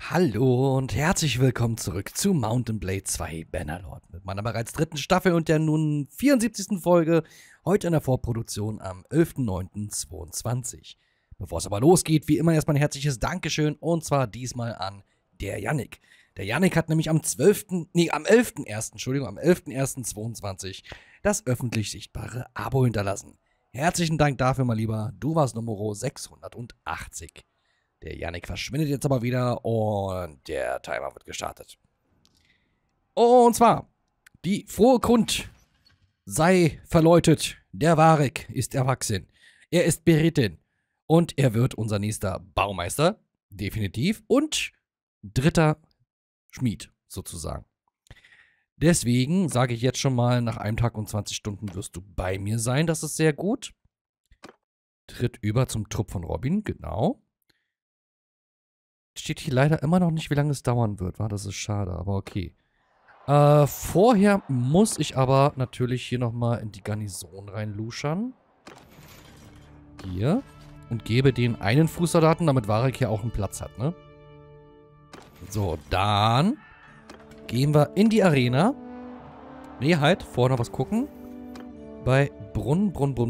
Hallo und herzlich willkommen zurück zu Mount & Blade 2 Bannerlord mit meiner bereits dritten Staffel und der nun 74. Folge, heute in der Vorproduktion am 11.09.22. Bevor es aber losgeht, wie immer erstmal ein herzliches Dankeschön und zwar diesmal an der Yannick. Der Yannick hat nämlich am 11.01., Entschuldigung, am 11.01.22 das öffentlich sichtbare Abo hinterlassen. Herzlichen Dank dafür, mal lieber, du warst Nummer 680. Der Yannick verschwindet jetzt aber wieder und der Timer wird gestartet. Und zwar, die frohe Kund sei verläutet. Der Warek ist erwachsen. Er ist beritten. Und er wird unser nächster Baumeister. Definitiv. Und dritter Schmied, sozusagen. Deswegen sage ich jetzt schon mal, nach einem Tag und 20 Stunden wirst du bei mir sein. Das ist sehr gut. Tritt über zum Trupp von Robin, genau. Steht hier leider immer noch nicht, wie lange es dauern wird. Das ist schade, aber okay. Vorher muss ich aber natürlich hier nochmal in die Garnison reinluschern. Hier. Und gebe den einen Fußsoldaten, damit Warek hier auch einen Platz hat, ne? So, dann gehen wir in die Arena. Nee, halt, vorher noch was gucken. Bei Brunn.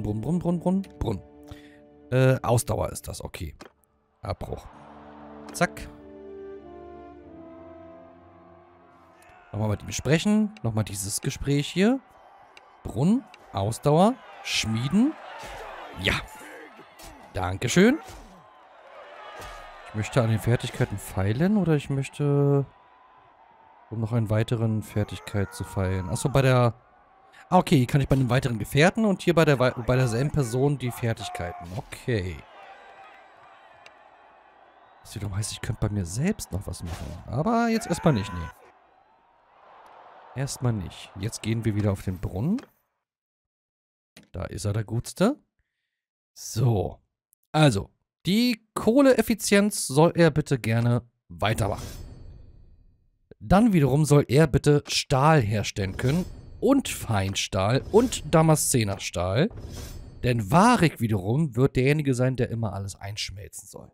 Ausdauer ist das, okay. Abbruch. Zack. Nochmal mit ihm sprechen. Nochmal dieses Gespräch hier. Brunn, Ausdauer, Schmieden. Ja. Dankeschön. Ich möchte an den Fertigkeiten feilen oder ich möchte... um noch einen weiteren Fertigkeit zu feilen. Achso, bei der... Ah, okay, hier kann ich bei einem weiteren Gefährten und hier bei derselben Person die Fertigkeiten. Okay. Das wiederum heißt, ich könnte bei mir selbst noch was machen. Aber jetzt erstmal nicht, nee. Erstmal nicht. Jetzt gehen wir wieder auf den Brunnen. Da ist er, der Gutste. So. Also, die Kohleeffizienz soll er bitte gerne weitermachen. Dann wiederum soll er bitte Stahl herstellen können. Und Feinstahl und Damaszenerstahl. Denn Warek wiederum wird derjenige sein, der immer alles einschmelzen soll.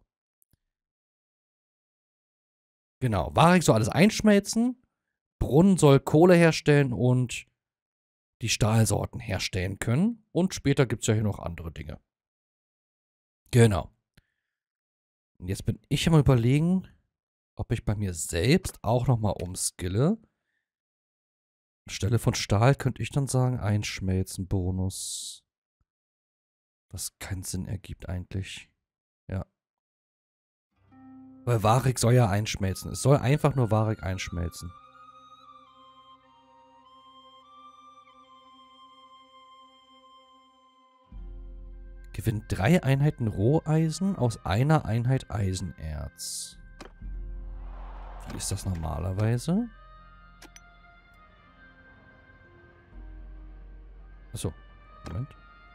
Genau, Warek soll alles einschmelzen, Brunn soll Kohle herstellen und die Stahlsorten herstellen können. Und später gibt es ja hier noch andere Dinge. Genau. Und jetzt bin ich immer überlegen, ob ich bei mir selbst auch nochmal umskille. Anstelle von Stahl könnte ich dann sagen, einschmelzen Bonus. Was keinen Sinn ergibt eigentlich. Ja. Weil Warek soll ja einschmelzen. Es soll einfach nur Warek einschmelzen. Gewinnt 3 Einheiten Roheisen aus einer Einheit Eisenerz. Wie ist das normalerweise? Achso, Moment.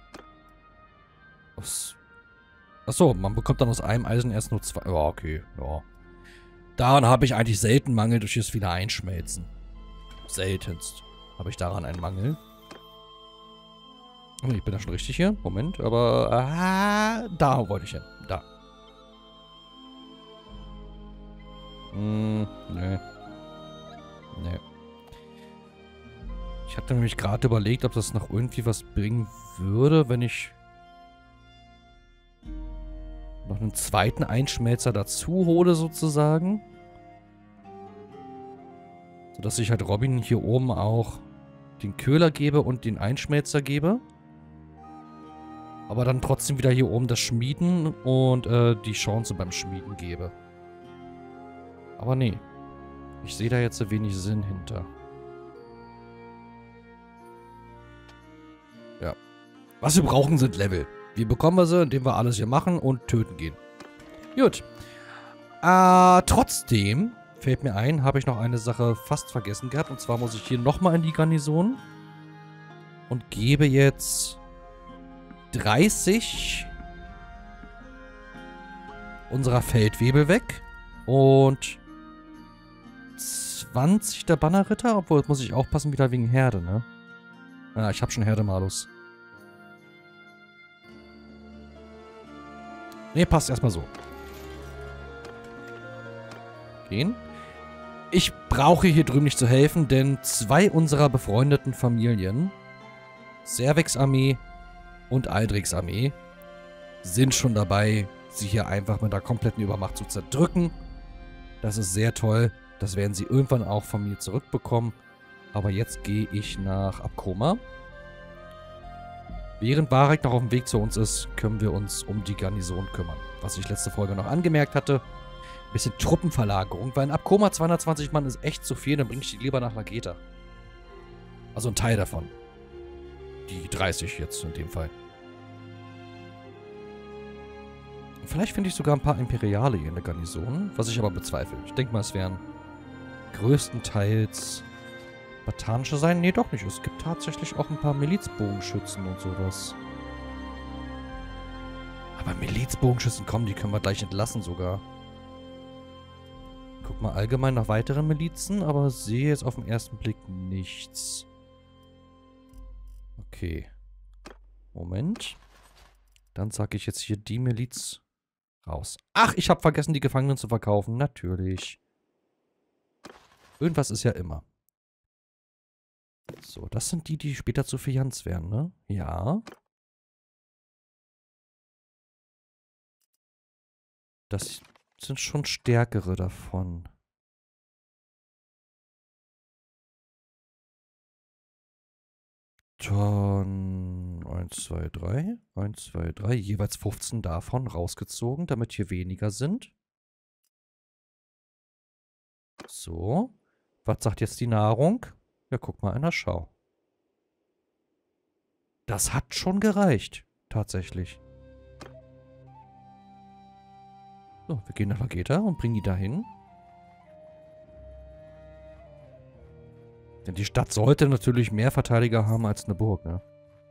Achso, man bekommt dann aus einem Eisenerz nur 2. Ja, okay, ja. Daran habe ich eigentlich selten Mangel durch das viele Einschmelzen. Seltenst habe ich daran einen Mangel. Oh, ich bin da schon richtig hier. Moment, aber... da wollte ich hin. Da. Nee. Nee. Ich hatte nämlich gerade überlegt, ob das noch irgendwie was bringen würde, wenn ich noch einen zweiten Einschmelzer dazu hole, sozusagen. Sodass ich halt Robin hier oben auch den Köhler gebe und den Einschmelzer gebe. Aber dann trotzdem wieder hier oben das Schmieden und die Chance beim Schmieden gebe. Aber nee. Ich sehe da jetzt wenig Sinn hinter. Ja. Was wir brauchen, sind Level. Wie bekommen wir sie? Indem wir alles hier machen und töten gehen. Gut. Trotzdem fällt mir ein, habe ich noch eine Sache fast vergessen gehabt. Und zwar muss ich hier nochmal in die Garnison. Und gebe jetzt 30 unserer Feldwebel weg. Und 20 der Bannerritter. Obwohl, jetzt muss ich aufpassen, wieder wegen Herde, ne? Ja, ich habe schon Herdemalus. Ne, passt erstmal so. drehen. Ich brauche hier drüben nicht zu helfen, denn 2 unserer befreundeten Familien, Cervix Armee und Aldrichs Armee, sind schon dabei, sie hier einfach mit der kompletten Übermacht zu zerdrücken. Das ist sehr toll. Das werden sie irgendwann auch von mir zurückbekommen. Aber jetzt gehe ich nach Abkoma. Während Varek noch auf dem Weg zu uns ist, können wir uns um die Garnison kümmern. Was ich letzte Folge noch angemerkt hatte. Ein bisschen Truppenverlagerung, weil in Abkoma 220 Mann ist echt zu viel, dann bringe ich die lieber nach Lageta. Also ein Teil davon. Die 30 jetzt in dem Fall. Vielleicht finde ich sogar ein paar Imperiale hier in der Garnison, was ich aber bezweifle. Ich denke mal, es wären größtenteils Batanische sein. Nee, doch nicht. Es gibt tatsächlich auch ein paar Milizbogenschützen und sowas. Aber Milizbogenschützen, komm, die können wir gleich entlassen sogar. Guck mal allgemein nach weiteren Milizen, aber sehe jetzt auf den ersten Blick nichts. Okay. Moment. Dann sage ich jetzt hier die Miliz raus. Ach, ich habe vergessen, die Gefangenen zu verkaufen. Natürlich. Irgendwas ist ja immer. So, das sind die, die später zu Fianz werden, ne? Ja. Das sind schon stärkere davon. Dann 1, 2, 3. 1, 2, 3. Jeweils 15 davon rausgezogen, damit hier weniger sind. So. Was sagt jetzt die Nahrung? Ja, guck mal in der Schau. Das hat schon gereicht. Tatsächlich. So, wir gehen nach Lageta und bringen die dahin. Denn die Stadt sollte natürlich mehr Verteidiger haben als eine Burg, ne?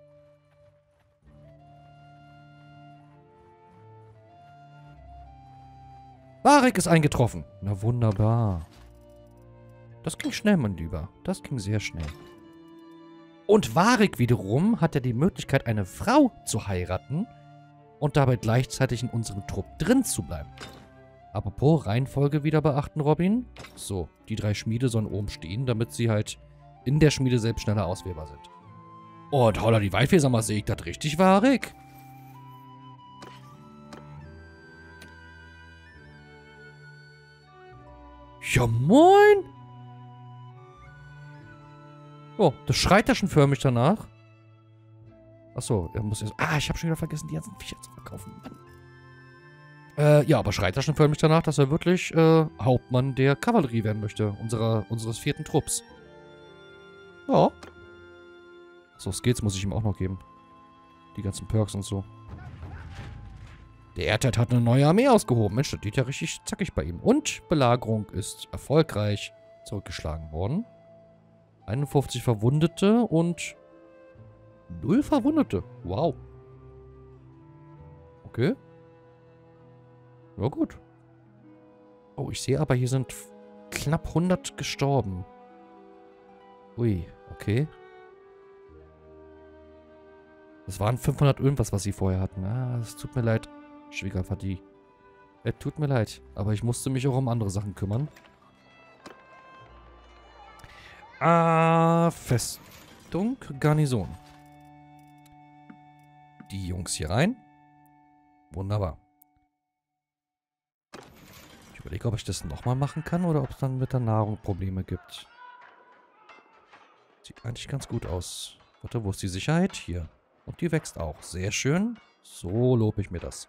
Varek ist eingetroffen. Na wunderbar. Das ging schnell, mein Lieber. Das ging sehr schnell. Und Varek wiederum hat ja die Möglichkeit, eine Frau zu heiraten und dabei gleichzeitig in unserem Trupp drin zu bleiben. Apropos Reihenfolge wieder beachten, Robin. So, die 3 Schmiede sollen oben stehen, damit sie halt in der Schmiede selbst schneller auswählbar sind. Und holla die Waldfee, sag mal, sehe ich das richtig, Varek? Ja, moin! Oh, das schreit ja schon förmlich danach. Achso, er muss jetzt... Ah, ich habe schon wieder vergessen, die ganzen Viecher zu verkaufen. Ja, aber schreit er schon förmlich danach, dass er wirklich Hauptmann der Kavallerie werden möchte. Unseres 4. Trupps. Ja. So, Skills muss ich ihm auch noch geben. Die ganzen Perks und so. Der Erdheit hat eine neue Armee ausgehoben. Mensch, das geht ja richtig zackig bei ihm. Und Belagerung ist erfolgreich zurückgeschlagen worden. 51 Verwundete und 0 Verwundete. Wow. Okay. Ja, gut. Oh, ich sehe aber, hier sind knapp 100 gestorben. Ui, okay. Das waren 500 irgendwas, was sie vorher hatten. Ah, es tut mir leid, Schwiegervati. Es tut mir leid, aber ich musste mich auch um andere Sachen kümmern. Festung, Garnison. Die Jungs hier rein. Wunderbar. Ich überlege, ob ich das nochmal machen kann oder ob es dann mit der Nahrung Probleme gibt. Sieht eigentlich ganz gut aus. Warte, wo ist die Sicherheit? Hier. Und die wächst auch. Sehr schön. So lobe ich mir das.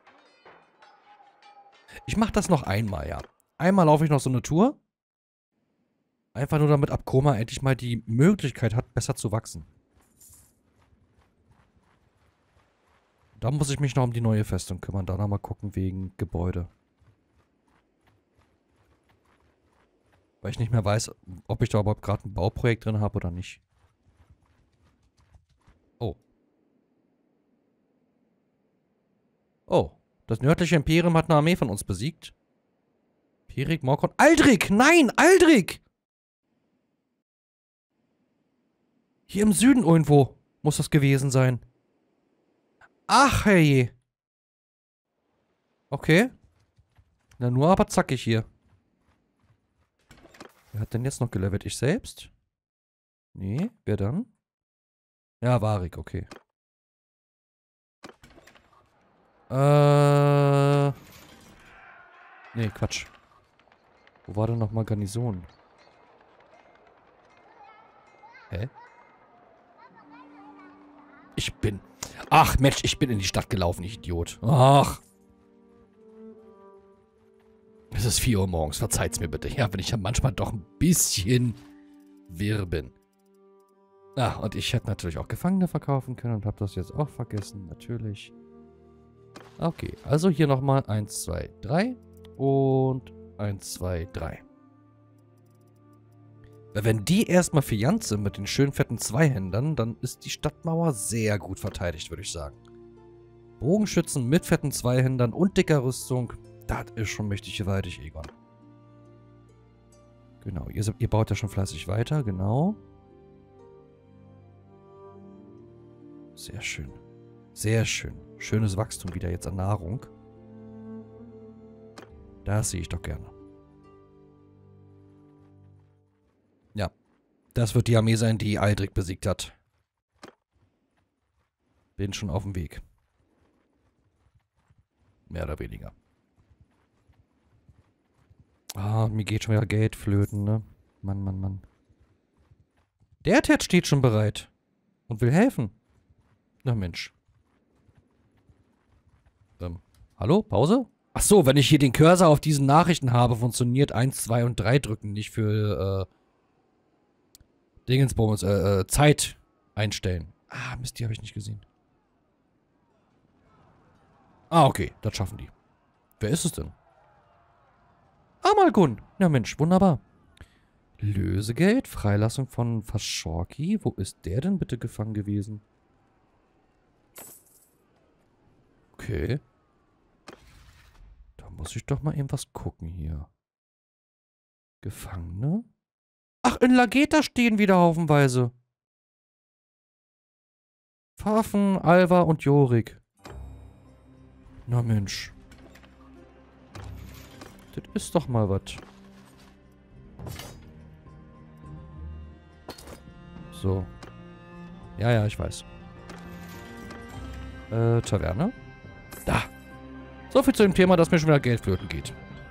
Ich mache das noch einmal, ja. Einmal laufe ich noch so eine Tour. Einfach nur damit Abkoma endlich mal die Möglichkeit hat, besser zu wachsen. Da muss ich mich noch um die neue Festung kümmern. Da mal gucken wegen Gebäude. Weil ich nicht mehr weiß, ob ich da überhaupt gerade ein Bauprojekt drin habe oder nicht. Oh. Oh. Das nördliche Imperium hat eine Armee von uns besiegt. Perik, Morkon. Aldrich! Nein! Aldrich! Hier im Süden irgendwo muss das gewesen sein. Ach, herrje. Okay. Na, nur aber zackig hier. Wer hat denn jetzt noch gelevelt? Ich selbst? Nee, wer dann? Ja, Warwick, okay. Nee, Quatsch. Wo war denn nochmal Garnison? Hä? Ach, Mensch, ich bin in die Stadt gelaufen, ich Idiot. Ach. Es ist 4 Uhr morgens, verzeiht's mir bitte. Ja, wenn ich ja manchmal doch ein bisschen wirr bin. Ah, und ich hätte natürlich auch Gefangene verkaufen können und habe das jetzt auch vergessen, natürlich. Okay, also hier nochmal 1, 2, 3 und 1, 2, 3. Wenn die erstmal fiant sind mit den schönen fetten Zweihändern, dann ist die Stadtmauer sehr gut verteidigt, würde ich sagen. Bogenschützen mit fetten Zweihändern und dicker Rüstung, das ist schon mächtig gewaltig, Egon. Genau, ihr baut ja schon fleißig weiter, genau. Sehr schön. Sehr schön. Schönes Wachstum wieder jetzt an Nahrung. Das sehe ich doch gerne. Ja. Das wird die Armee sein, die Aldrich besiegt hat. Bin schon auf dem Weg. Mehr oder weniger. Ah, mir geht schon wieder Geld flöten, ne? Mann, Mann, Mann. Der Ted steht schon bereit. Und will helfen. Na Mensch. Hallo? Pause? Ach so, wenn ich hier den Cursor auf diesen Nachrichten habe, funktioniert 1, 2 und 3 drücken nicht für, Dingensbonus, Zeit einstellen. Ah, Mist, die habe ich nicht gesehen. Ah, okay, das schaffen die. Wer ist es denn? Amalgun. Na Mensch, wunderbar. Lösegeld, Freilassung von Fashorki. Wo ist der denn bitte gefangen gewesen? Okay. Da muss ich doch mal eben was gucken hier. Gefangene? Ach, in Lageta stehen wieder haufenweise. Pfaffen, Alva und Jorik. Na Mensch. Das ist doch mal was. So. Ja, ja, ich weiß. Taverne? Da. So viel zu dem Thema, dass mir schon wieder Geld flöten geht.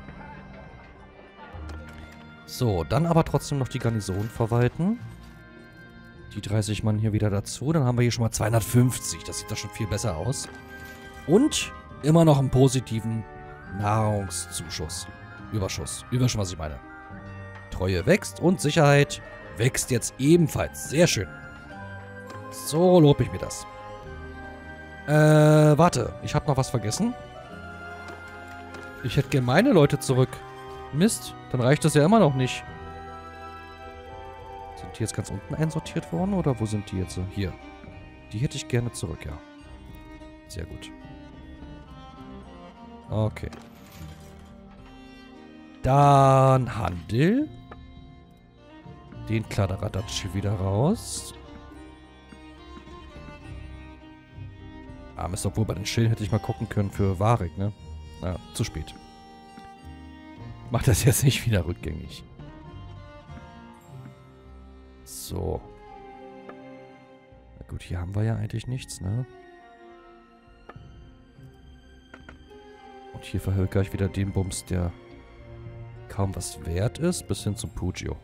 So, dann aber trotzdem noch die Garnison verwalten. Die 30 Mann hier wieder dazu. Dann haben wir hier schon mal 250. Das sieht doch schon viel besser aus. Und immer noch einen positiven Nahrungszuschuss. Überschuss. Ihr wisst schon, was ich meine. Treue wächst und Sicherheit wächst jetzt ebenfalls. Sehr schön. So lobe ich mir das. Warte. Ich habe noch was vergessen. Ich hätte gerne meine Leute zurück. Mist, dann reicht das ja immer noch nicht. Sind die jetzt ganz unten einsortiert worden oder wo sind die jetzt? Hier. Die hätte ich gerne zurück, ja. Sehr gut. Okay. Dann Handel. Den Kladderadatsch wieder raus. Ah, Mist, obwohl bei den Schilden hätte ich mal gucken können für Warwick, ne? Na, zu spät. Mach das jetzt nicht wieder rückgängig. So. Na gut, hier haben wir ja eigentlich nichts, ne? Und hier verhökere ich wieder den Bums, der kaum was wert ist, bis hin zum Pugio.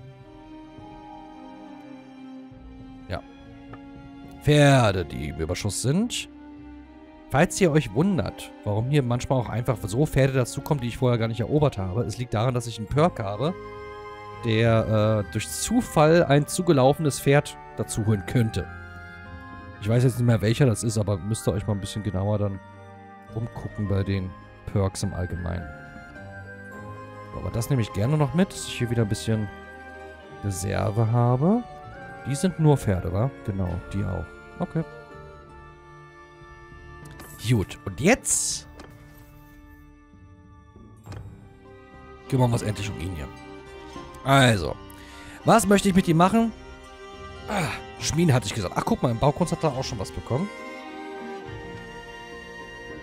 Ja. Pferde, die im Überschuss sind. Falls ihr euch wundert, warum hier manchmal auch einfach so Pferde dazukommen, die ich vorher gar nicht erobert habe, es liegt daran, dass ich einen Perk habe, der durch Zufall ein zugelaufenes Pferd dazu holen könnte. Ich weiß jetzt nicht mehr, welcher das ist, aber müsst ihr euch mal ein bisschen genauer dann umgucken bei den Perks im Allgemeinen. Aber das nehme ich gerne noch mit, dass ich hier wieder ein bisschen Reserve habe. Die sind nur Pferde, wa? Genau, die auch. Okay. Gut, und jetzt kümmern wir uns endlich um ihn hier. Also, was möchte ich mit ihm machen? Ah, Schmieden hatte ich gesagt. Ach, guck mal, im Baukunst hat er auch schon was bekommen.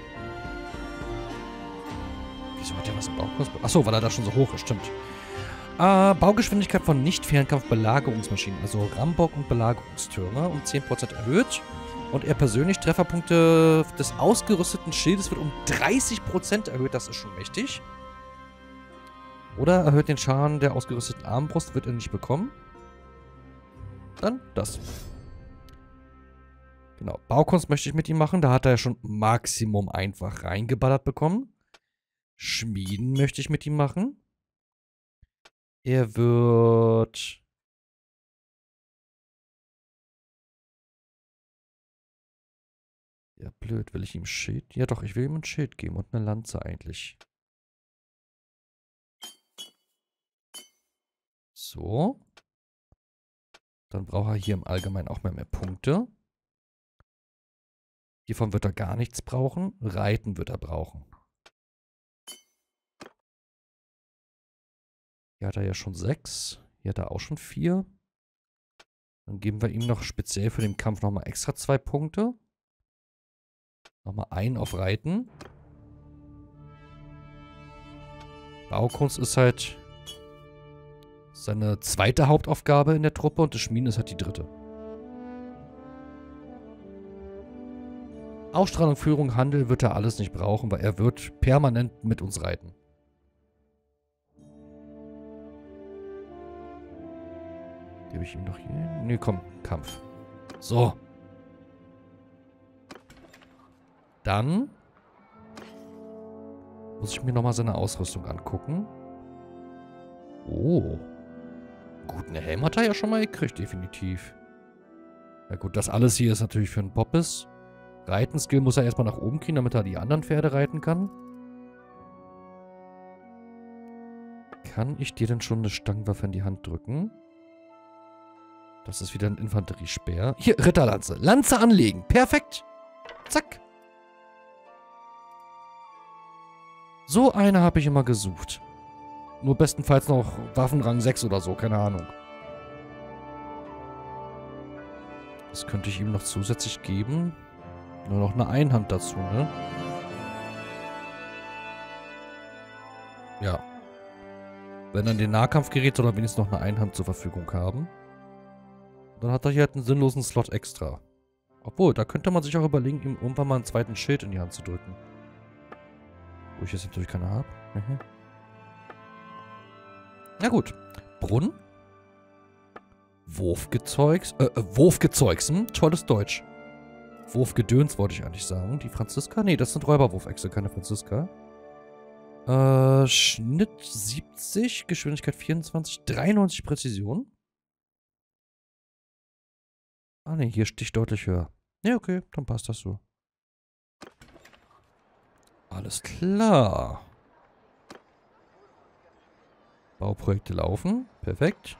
Wieso hat er was im Baukunst bekommen? Achso, weil er da schon so hoch ist, stimmt. Baugeschwindigkeit von Nicht-Fernkampf-Belagerungsmaschinen, also Rambock und Belagerungstürme, um 10% erhöht. Und er persönlich Trefferpunkte des ausgerüsteten Schildes wird um 30% erhöht. Das ist schon mächtig. Oder erhöht den Schaden der ausgerüsteten Armbrust, wird er nicht bekommen. Dann das. Genau. Baukunst möchte ich mit ihm machen. Da hat er ja schon Maximum einfach reingeballert bekommen. Schmieden möchte ich mit ihm machen. Er wird... Ja, blöd. Will ich ihm Schild? Ja doch, ich will ihm ein Schild geben und eine Lanze eigentlich. So. Dann braucht er hier im Allgemeinen auch mehr Punkte. Hiervon wird er gar nichts brauchen. Reiten wird er brauchen. Hier hat er ja schon 6. Hier hat er auch schon 4. Dann geben wir ihm noch speziell für den Kampf nochmal extra 2 Punkte. Nochmal einen auf Reiten. Baukunst ist halt seine zweite Hauptaufgabe in der Truppe und das Schmieden ist halt die dritte. Ausstrahlung, Führung, Handel wird er alles nicht brauchen, weil er wird permanent mit uns reiten. Gebe ich ihm noch hier? Ne, komm, Kampf. So. Dann muss ich mir nochmal seine Ausrüstung angucken. Oh. Gut, eine Helm hat er ja schon mal gekriegt, definitiv. Ja gut, das alles hier ist natürlich für einen Poppes. Reitenskill muss er erstmal nach oben kriegen, damit er die anderen Pferde reiten kann. Kann ich dir denn schon eine Stangenwaffe in die Hand drücken? Das ist wieder ein Infanteriespeer. Hier, Ritterlanze. Lanze anlegen. Perfekt. Zack. So eine habe ich immer gesucht. Nur bestenfalls noch Waffenrang 6 oder so, keine Ahnung. Das könnte ich ihm noch zusätzlich geben. Nur noch eine Einhand dazu, ne? Ja. Wenn dann den Nahkampfgerät soll er wenigstens noch eine Einhand zur Verfügung haben. Dann hat er hier halt einen sinnlosen Slot extra. Obwohl, da könnte man sich auch überlegen, ihm irgendwann mal einen zweiten Schild in die Hand zu drücken. Wo ich jetzt natürlich keine habe. Na gut. Brunnen. Wurfgezeugsen. Tolles Deutsch. Wurfgedöns wollte ich eigentlich sagen. Die Franziska? Nee, das sind Räuberwurfechse, keine Franziska. Schnitt 70, Geschwindigkeit 24, 93 Präzision. Ah ne, hier sticht deutlich höher. Ja, okay, dann passt das so. Alles klar. Bauprojekte laufen. Perfekt.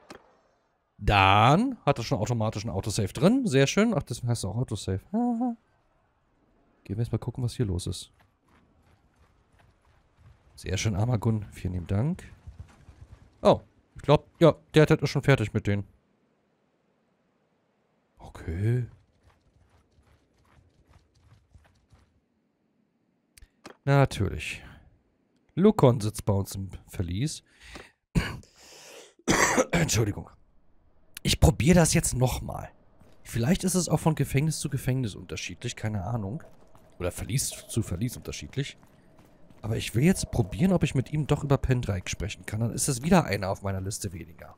Dann hat er schon automatisch ein Autosave drin. Sehr schön. Ach, deswegen heißt es auch Autosave. Gehen wir jetzt mal gucken, was hier los ist. Sehr schön, Armagun. Vielen lieben Dank. Oh, ich glaube, ja, der ist schon fertig mit denen. Okay. Natürlich. Lukon sitzt bei uns im Verlies. Entschuldigung. Ich probiere das jetzt nochmal. Vielleicht ist es auch von Gefängnis zu Gefängnis unterschiedlich, keine Ahnung. Oder Verlies zu Verlies unterschiedlich. Aber ich will jetzt probieren, ob ich mit ihm doch über Pendraic sprechen kann. Dann ist es wieder einer auf meiner Liste weniger.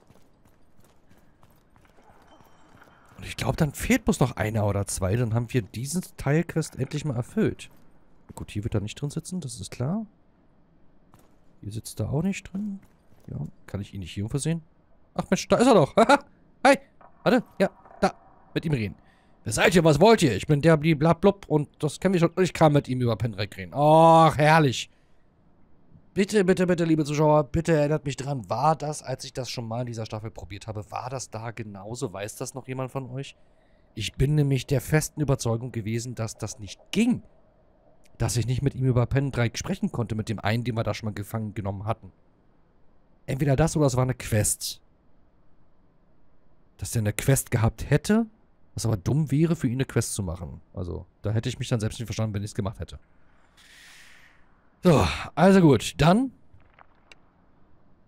Und ich glaube, dann fehlt bloß noch einer oder zwei. Dann haben wir diesen Teilquest endlich mal erfüllt. Gut, hier wird er nicht drin sitzen, das ist klar. Hier sitzt er auch nicht drin. Ja, kann ich ihn nicht hier versehen? Ach Mensch, da ist er doch. Hi. Warte, ja, da. Mit ihm reden. Wer seid ihr? Was wollt ihr? Ich bin der Bliblablub und das kennen wir schon. Ich kann mit ihm über Pendraic reden. Och, herrlich. Bitte, bitte, bitte, liebe Zuschauer, bitte erinnert mich dran. War das, als ich das schon mal in dieser Staffel probiert habe, war das da genauso? Weiß das noch jemand von euch? Ich bin nämlich der festen Überzeugung gewesen, dass das nicht ging. Dass ich nicht mit ihm über Pendraic sprechen konnte, mit dem einen, den wir da schon mal gefangen genommen hatten. Entweder das oder es war eine Quest. Dass der eine Quest gehabt hätte, was aber dumm wäre, für ihn eine Quest zu machen. Also, da hätte ich mich dann selbst nicht verstanden, wenn ich es gemacht hätte. So, also gut, dann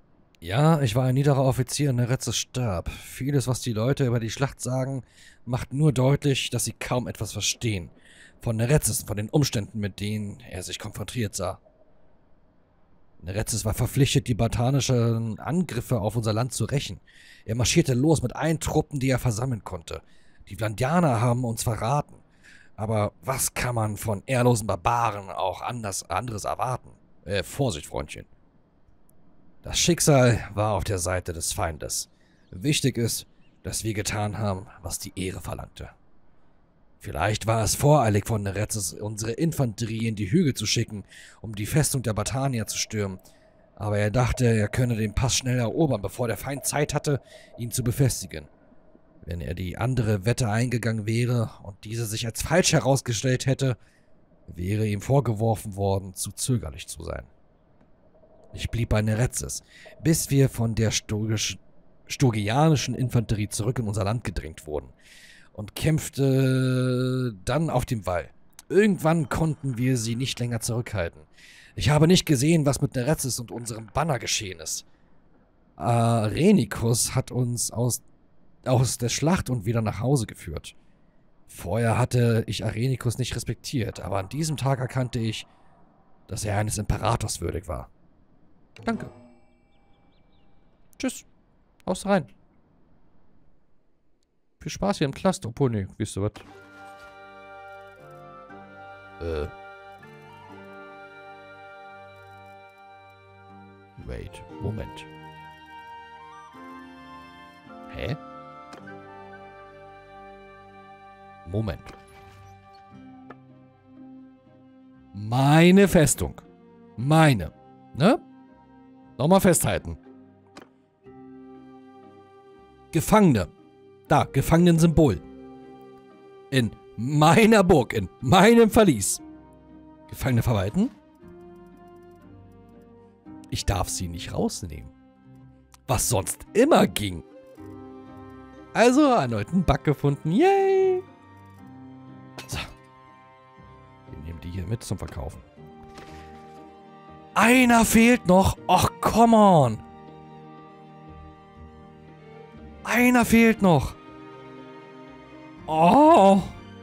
Ja, ich war ein niederer Offizier in Neretzes Stab. Vieles, was die Leute über die Schlacht sagen, macht nur deutlich, dass sie kaum etwas verstehen. Von Neretzes, von den Umständen, mit denen er sich konfrontiert sah. Neretzes war verpflichtet, die bartanischen Angriffe auf unser Land zu rächen. Er marschierte los mit allen Truppen, die er versammeln konnte. Die Vlandianer haben uns verraten. Aber was kann man von ehrlosen Barbaren auch anderes erwarten? Vorsicht, Freundchen. Das Schicksal war auf der Seite des Feindes. Wichtig ist, dass wir getan haben, was die Ehre verlangte. Vielleicht war es voreilig von Neretzes, unsere Infanterie in die Hügel zu schicken, um die Festung der Bartanier zu stürmen. Aber er dachte, er könne den Pass schnell erobern, bevor der Feind Zeit hatte, ihn zu befestigen. Wenn er die andere Wette eingegangen wäre und diese sich als falsch herausgestellt hätte, wäre ihm vorgeworfen worden, zu zögerlich zu sein. Ich blieb bei Neretzes, bis wir von der sturgianischen Infanterie zurück in unser Land gedrängt wurden und kämpfte dann auf dem Wall. Irgendwann konnten wir sie nicht länger zurückhalten. Ich habe nicht gesehen, was mit Neretzes und unserem Banner geschehen ist. Arenicus hat uns aus der Schlacht und wieder nach Hause geführt. Vorher hatte ich Arenicus nicht respektiert, aber an diesem Tag erkannte ich, dass er eines Imperators würdig war. Danke. Tschüss. Haust rein. Viel Spaß hier im Cluster. Obwohl, nee, wisst ihr was? Wait, Moment. Hä? Moment. Meine Festung. Meine. Ne? Nochmal festhalten. Gefangene. Da, Gefangenensymbol. In meiner Burg, in meinem Verlies. Gefangene verwalten? Ich darf sie nicht rausnehmen. Was sonst immer ging. Also erneut einen Bug gefunden. Yay! So. Wir nehmen die hier mit zum Verkaufen. Einer fehlt noch. Och, come on. Einer fehlt noch. Oh.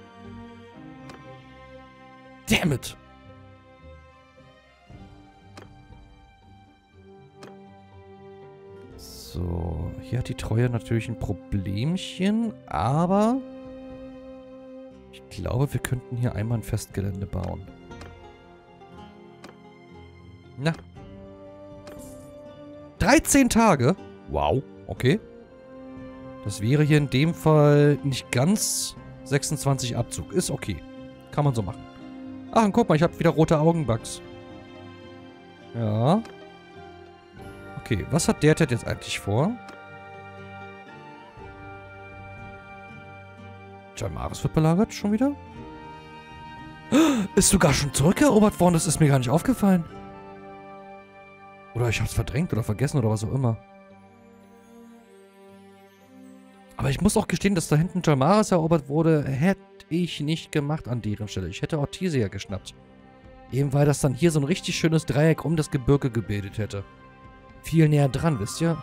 Damn it. So, hier hat die Treue natürlich ein Problemchen, aber ich glaube, wir könnten hier einmal ein Festgelände bauen. Na. 13 Tage? Wow, okay. Das wäre hier in dem Fall nicht ganz 26 Abzug. Ist okay. Kann man so machen. Ach, und guck mal, ich habe wieder rote Augenbugs. Ja. Okay, was hat der jetzt eigentlich vor? Jalmaris wird belagert, schon wieder? Ist sogar schon zurückerobert worden, das ist mir gar nicht aufgefallen. Oder ich hab's verdrängt oder vergessen oder was auch immer. Aber ich muss auch gestehen, dass da hinten Jalmaris erobert wurde, hätte ich nicht gemacht an deren Stelle. Ich hätte Ortisia geschnappt. Eben weil das dann hier so ein richtig schönes Dreieck um das Gebirge gebildet hätte. Viel näher dran, wisst ihr?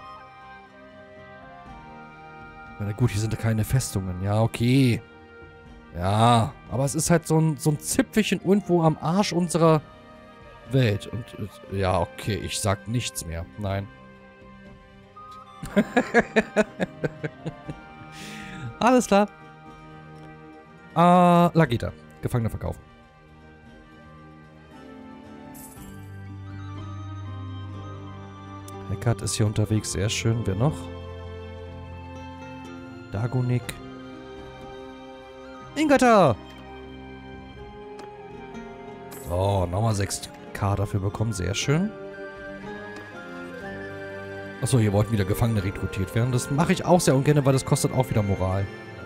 Na gut, hier sind ja keine Festungen. Ja, okay. Ja, aber es ist halt so ein Zipfelchen irgendwo am Arsch unserer Welt. Und ja, okay, ich sag nichts mehr. Nein. Alles klar. Lagita. Gefangene verkaufen. Heckard ist hier unterwegs. Sehr schön. Wer noch? Dagonik. Ingata! So, nochmal 6k dafür bekommen. Sehr schön. Achso, hier wollten wieder Gefangene rekrutiert werden. Das mache ich auch sehr ungern, weil das kostet auch wieder Moral.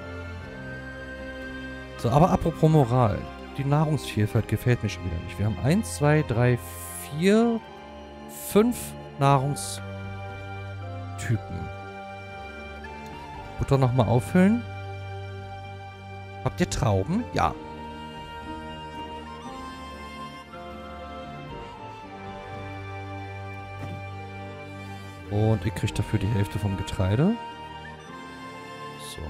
So, aber apropos Moral. Die Nahrungsvielfalt gefällt mir schon wieder nicht. Wir haben 1, 2, 3, 4, 5 Nahrungstypen. Butter nochmal auffüllen. Habt ihr Trauben? Ja. Und ich kriege dafür die Hälfte vom Getreide. So.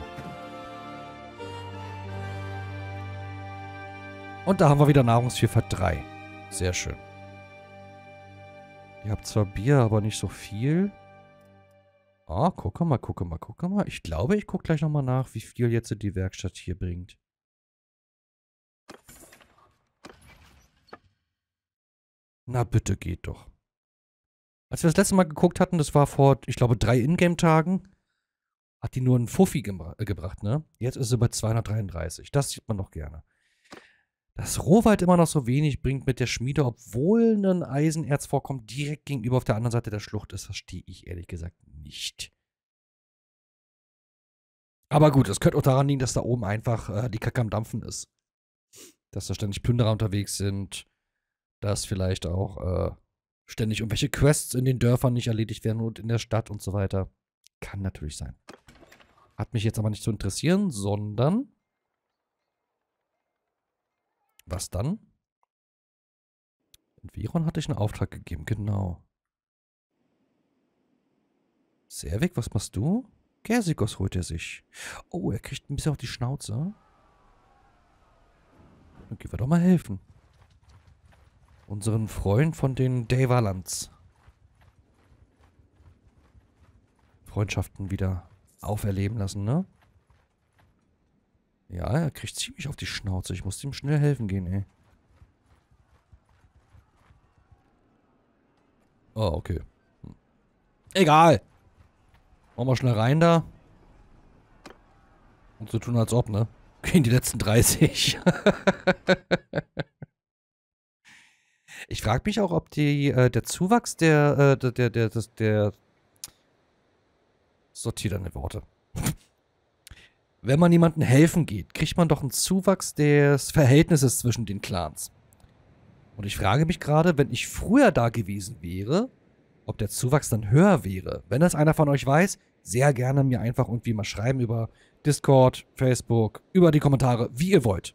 Und da haben wir wieder Nahrungsvielfalt 3. Sehr schön. Ihr habt zwar Bier, aber nicht so viel. Ah, gucke mal. Ich glaube, ich gucke gleich nochmal nach, wie viel jetzt die Werkstatt hier bringt. Na bitte, geht doch. Als wir das letzte Mal geguckt hatten, das war vor, ich glaube, 3 Ingame-Tagen, hat die nur einen Fuffi gebracht, ne? Jetzt ist sie bei 233. Das sieht man doch gerne. Dass Rohwald immer noch so wenig bringt mit der Schmiede, obwohl ein Eisenerzvorkommen direkt gegenüber auf der anderen Seite der Schlucht ist, verstehe ich ehrlich gesagt nicht. Aber gut, es könnte auch daran liegen, dass da oben einfach die Kacke am Dampfen ist. Dass da ständig Plünderer unterwegs sind. Dass vielleicht auch ständig irgendwelche Quests in den Dörfern nicht erledigt werden und in der Stadt und so weiter. Kann natürlich sein. Hat mich jetzt aber nicht zu interessieren, sondern... Was dann? In Viron hatte ich einen Auftrag gegeben, genau. Servik, was machst du? Kersikos holt er sich. Oh, er kriegt ein bisschen auf die Schnauze. Dann gehen wir doch mal helfen. Unseren Freund von den Dayvalans. Freundschaften wieder auferleben lassen, ne? Ja, er kriegt ziemlich auf die Schnauze. Ich muss ihm schnell helfen gehen, ey. Oh, okay. Egal. Machen wir schnell rein da. Und so tun, als ob, ne? Gehen die letzten 30. Ich frage mich auch, ob der Zuwachs der sortiert deine Worte. Wenn man jemandem helfen geht, kriegt man doch einen Zuwachs des Verhältnisses zwischen den Clans. Und ich frage mich gerade, wenn ich früher da gewesen wäre, ob der Zuwachs dann höher wäre. Wenn das einer von euch weiß, sehr gerne mir einfach irgendwie mal schreiben über Discord, Facebook, über die Kommentare, wie ihr wollt.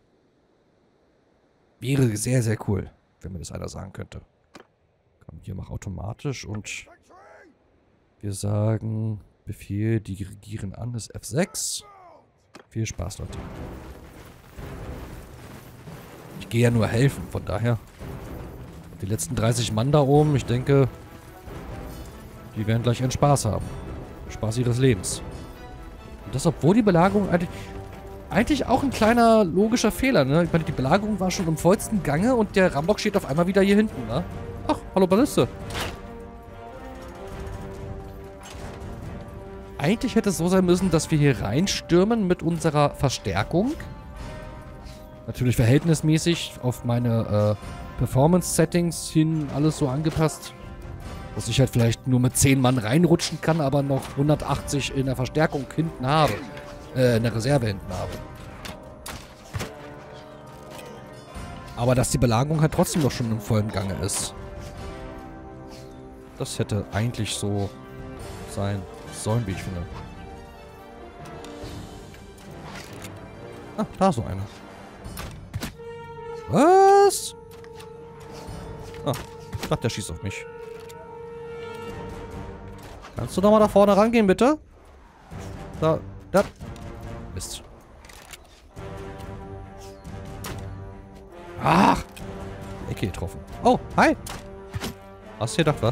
Wäre sehr, sehr cool, wenn mir das einer sagen könnte. Komm, hier mach automatisch und wir sagen, Befehl dirigieren an ist F6. Viel Spaß, Leute. Ich gehe ja nur helfen, von daher. Die letzten 30 Mann da oben, ich denke, die werden gleich ihren Spaß haben. Den Spaß ihres Lebens. Und das, obwohl die Belagerung eigentlich auch ein kleiner logischer Fehler, ne? Ich meine, die Belagerung war schon im vollsten Gange und der Rambock steht auf einmal wieder hier hinten, ne? Ach, hallo Balliste. Eigentlich hätte es so sein müssen, dass wir hier reinstürmen mit unserer Verstärkung. Natürlich verhältnismäßig auf meine Performance-Settings hin alles so angepasst. Dass ich halt vielleicht nur mit 10 Mann reinrutschen kann, aber noch 180 in der Verstärkung hinten habe. In der Reserve hinten habe. Aber dass die Belagerung halt trotzdem noch schon im vollen Gange ist. Das hätte eigentlich so sein sollen, wie ich finde. Ah, da ist so einer. Was? Ah, ich dachte, der schießt auf mich. Kannst du doch mal da vorne rangehen, bitte? Da. Mist. Ach! Ecke getroffen. Oh, hi! Hast du gedacht, was?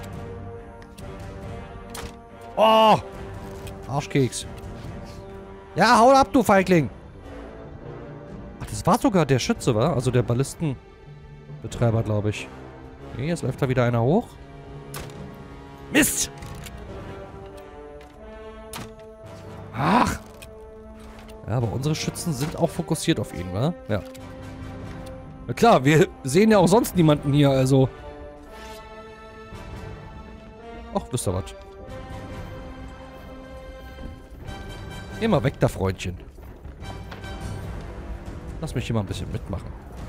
Oh! Arschkeks. Ja, hau ab, du Feigling! Ach, das war sogar der Schütze, wa? Also der Ballistenbetreiber, glaube ich. Okay, jetzt läuft da wieder einer hoch. Mist! Ach! Ja, aber unsere Schützen sind auch fokussiert auf ihn, wa? Ja. Na klar, wir sehen ja auch sonst niemanden hier, also... Ach, wisst ihr was? Geh mal weg da, Freundchen. Lass mich hier mal ein bisschen mitmachen.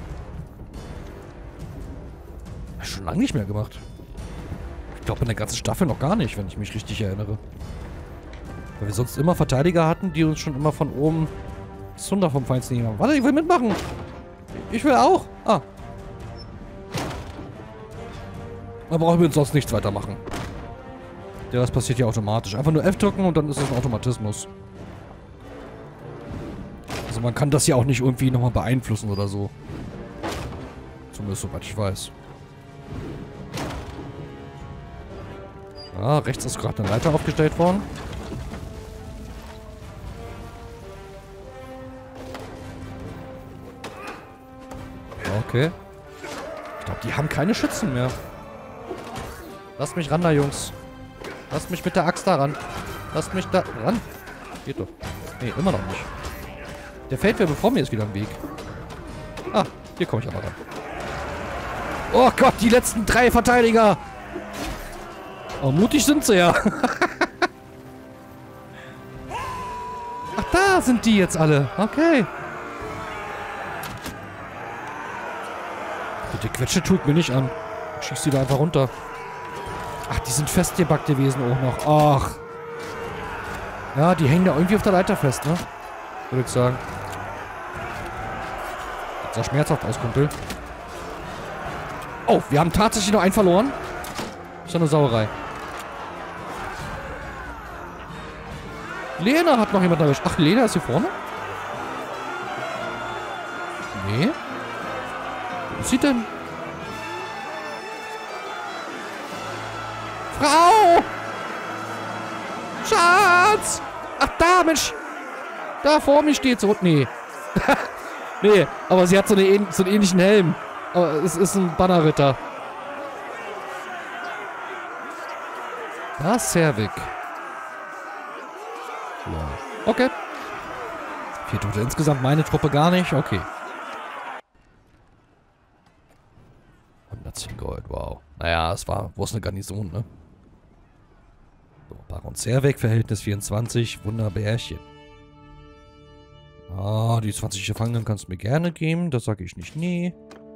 Hab ich schon lange nicht mehr gemacht. Ich glaube in der ganzen Staffel noch gar nicht, wenn ich mich richtig erinnere. Weil wir sonst immer Verteidiger hatten, die uns schon immer von oben das Zunder vom Feinsten nehmen. Warte, ich will mitmachen. Ich will auch. Ah. Da brauchen wir uns sonst nichts weitermachen. Ja, das passiert ja automatisch. Einfach nur F drücken und dann ist es ein Automatismus. Also man kann das ja auch nicht irgendwie nochmal beeinflussen oder so. Zumindest soweit ich weiß. Ah, rechts ist gerade eine Leiter aufgestellt worden. Okay. Ich glaube, die haben keine Schützen mehr. Lasst mich ran da, Jungs. Lasst mich mit der Axt da ran. Lasst mich da ran. Geht doch. Nee, immer noch nicht. Der Feldwebel vor mir ist wieder im Weg. Ah, hier komme ich aber ran. Oh Gott, die letzten 3 Verteidiger. Oh, mutig sind sie ja. Ach, da sind die jetzt alle. Okay. Die Quetsche tut mir nicht an. Ich schieß die da einfach runter. Ach, die sind festgebackt gewesen auch noch. Ach. Ja, die hängen da irgendwie auf der Leiter fest, ne? Würde ich sagen. Das sah schmerzhaft aus, Kumpel. Oh, wir haben tatsächlich noch einen verloren. Ist doch eine Sauerei. Lena hat noch jemand erwischt. Ach, Lena ist hier vorne? Nee. Wo ist sie denn? Frau! Schatz! Ach, da, Mensch! Da vor mir steht so. Nee. Nee, aber sie hat so einen ähnlichen Helm. Aber es ist ein Bannerritter. Da ist Servik. Ja. Okay. 4 Tote insgesamt, meine Truppe gar nicht. Okay. 110 Gold, wow. Naja, es war bloß eine Garnison, ne? So, Baron Servik, Verhältnis 24, Wunderbärchen. Ah, die 20 Gefangenen kannst du mir gerne geben, das sage ich nicht nie.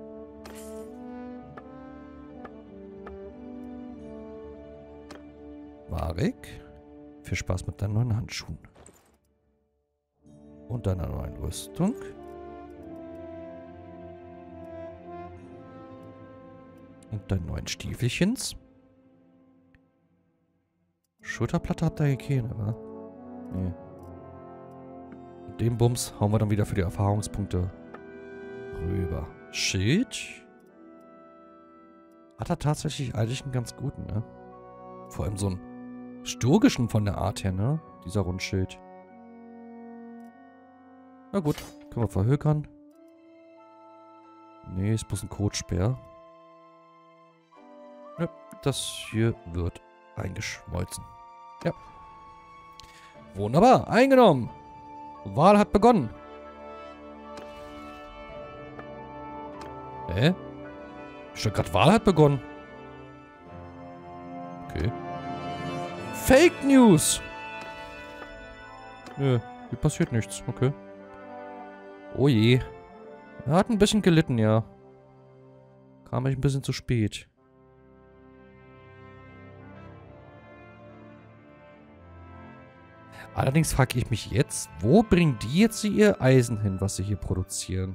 Marek, viel Spaß mit deinen neuen Handschuhen. Und deiner neuen Rüstung. Und deinen neuen Stiefelchens. Schulterplatte habt ihr hier keine, wa? Nee. Und den Bums hauen wir dann wieder für die Erfahrungspunkte rüber. Schild. Hat er tatsächlich eigentlich einen ganz guten, ne? Vor allem so einen sturgischen von der Art her, ne? Dieser Rundschild. Na gut, können wir verhökern. Nee, ist bloß ein Kotspär. Ja, das hier wird eingeschmolzen. Ja. Wunderbar, eingenommen. Wahl hat begonnen. Hä? Schon gerade Wahl hat begonnen. Okay. Fake News! Nö, hier passiert nichts. Okay. Oh je. Er hat ein bisschen gelitten, ja. Kam ich ein bisschen zu spät. Allerdings frage ich mich jetzt, wo bringen die jetzt ihr Eisen hin, was sie hier produzieren?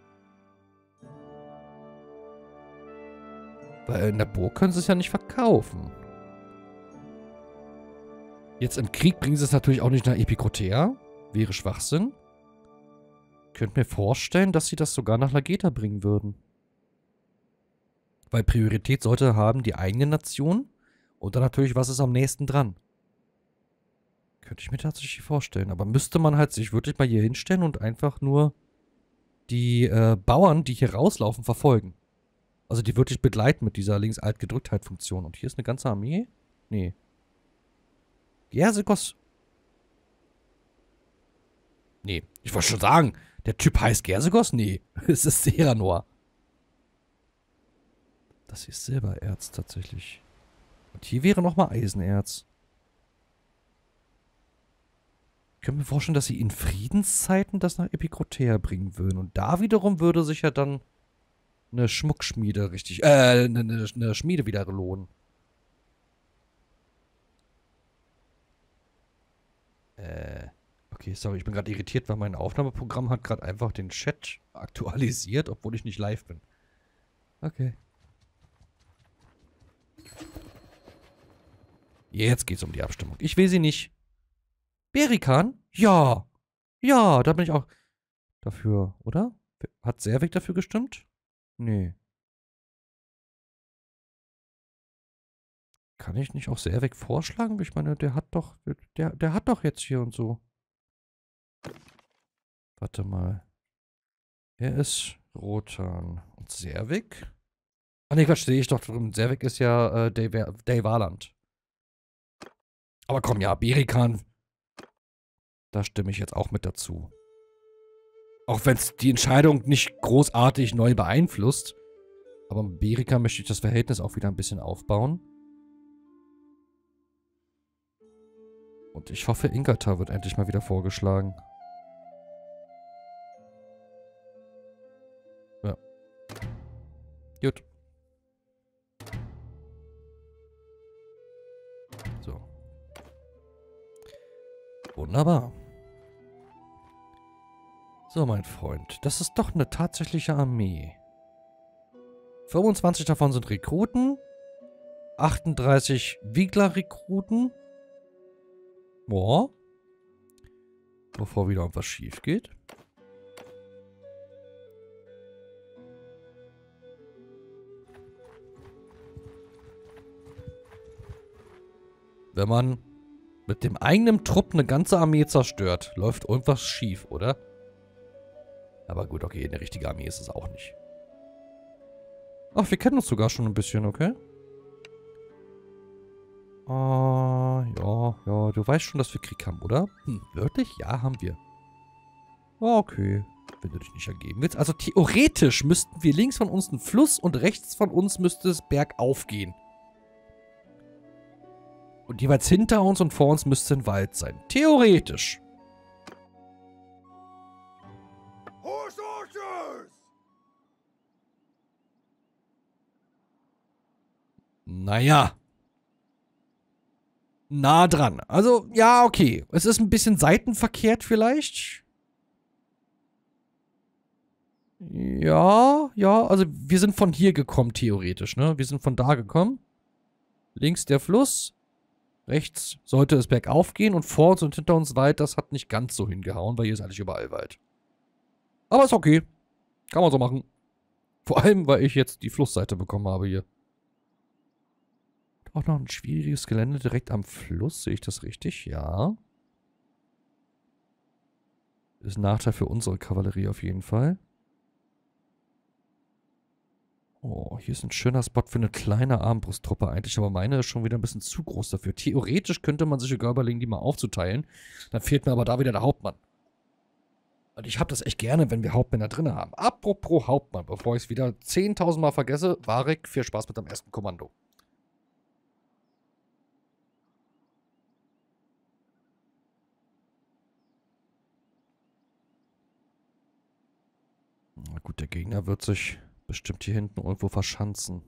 Weil in der Burg können sie es ja nicht verkaufen. Jetzt im Krieg bringen sie es natürlich auch nicht nach Epikrotea. Wäre Schwachsinn. Könnt mir vorstellen, dass sie das sogar nach Lageta bringen würden. Weil Priorität sollte haben die eigene Nation und dann natürlich, was ist am nächsten dran. Könnte ich mir tatsächlich vorstellen. Aber müsste man halt sich wirklich mal hier hinstellen und einfach nur die Bauern, die hier rauslaufen, verfolgen. Also die wirklich begleiten mit dieser Links-Alt-Gedrücktheit-Funktion. Und hier ist eine ganze Armee? Nee. Gersikos. Nee, ich wollte schon sagen, der Typ heißt Gersikos? Nee, es ist Seranor. Das hier ist Silbererz tatsächlich. Und hier wäre nochmal Eisenerz. Ich könnte mir vorstellen, dass sie in Friedenszeiten das nach Epikrotea bringen würden. Und da wiederum würde sich ja dann eine Schmuckschmiede richtig, eine Schmiede wieder lohnen. Okay, sorry, ich bin gerade irritiert, weil mein Aufnahmeprogramm hat gerade einfach den Chat aktualisiert, obwohl ich nicht live bin. Okay. Jetzt geht's um die Abstimmung. Ich will sie nicht. Berikan? Ja. Ja, da bin ich auch dafür, oder? Hat Servik dafür gestimmt? Nee. Kann ich nicht auch Servik vorschlagen? Ich meine, der hat doch, der hat doch jetzt hier und so. Warte mal. Er ist Rotan. Und Servik? Ah ne, Quatsch, sehe ich doch drüben. Servik ist ja Dave Warland. Aber komm, ja, Berikan. Da stimme ich jetzt auch mit dazu. Auch wenn es die Entscheidung nicht großartig neu beeinflusst. Aber mit Berikan möchte ich das Verhältnis auch wieder ein bisschen aufbauen. Und ich hoffe, Inkatha wird endlich mal wieder vorgeschlagen. Ja. Gut. So. Wunderbar. So, mein Freund. Das ist doch eine tatsächliche Armee. 25 davon sind Rekruten. 38 Wiegler-Rekruten. Boah. Bevor wieder irgendwas schief geht. Wenn man mit dem eigenen Trupp eine ganze Armee zerstört, läuft irgendwas schief, oder? Aber gut, okay, eine richtige Armee ist es auch nicht. Ach, wir kennen uns sogar schon ein bisschen, okay? Ja, du weißt schon, dass wir Krieg haben, oder? Wirklich? Ja, haben wir. Okay, wenn du dich nicht ergeben willst. Also theoretisch müssten wir links von uns einen Fluss und rechts von uns müsste es bergauf gehen. Und jeweils hinter uns und vor uns müsste ein Wald sein. Theoretisch. Naja. Nah dran. Also, ja, okay. Es ist ein bisschen seitenverkehrt vielleicht. Ja, also wir sind von hier gekommen, theoretisch, ne? Wir sind von da gekommen. Links der Fluss. Rechts sollte es bergauf gehen und vor uns und hinter uns Wald. Das hat nicht ganz so hingehauen, weil hier ist eigentlich überall Wald. Aber ist okay. Kann man so machen. Vor allem, weil ich jetzt die Flussseite bekommen habe hier. Auch noch ein schwieriges Gelände direkt am Fluss. Sehe ich das richtig? Ja. Ist ein Nachteil für unsere Kavallerie auf jeden Fall. Oh, hier ist ein schöner Spot für eine kleine Armbrusttruppe eigentlich, aber meine ist schon wieder ein bisschen zu groß dafür. Theoretisch könnte man sich sogar überlegen, die mal aufzuteilen. Dann fehlt mir aber da wieder der Hauptmann. Und ich habe das echt gerne, wenn wir Hauptmänner drin haben. Apropos Hauptmann, bevor ich es wieder 10.000 Mal vergesse, Warek, viel Spaß mit deinem ersten Kommando. Na gut, der Gegner wird sich bestimmt hier hinten irgendwo verschanzen.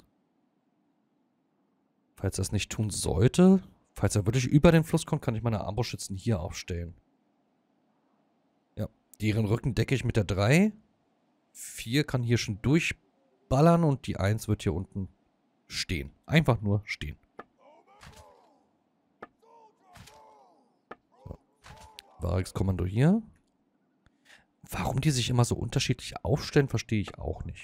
Falls er es nicht tun sollte, falls er wirklich über den Fluss kommt, kann ich meine Armbrustschützen hier aufstellen. Ja, deren Rücken decke ich mit der 3. 4 kann hier schon durchballern und die 1 wird hier unten stehen. Einfach nur stehen. So. Vareks Kommando hier. Warum die sich immer so unterschiedlich aufstellen, verstehe ich auch nicht.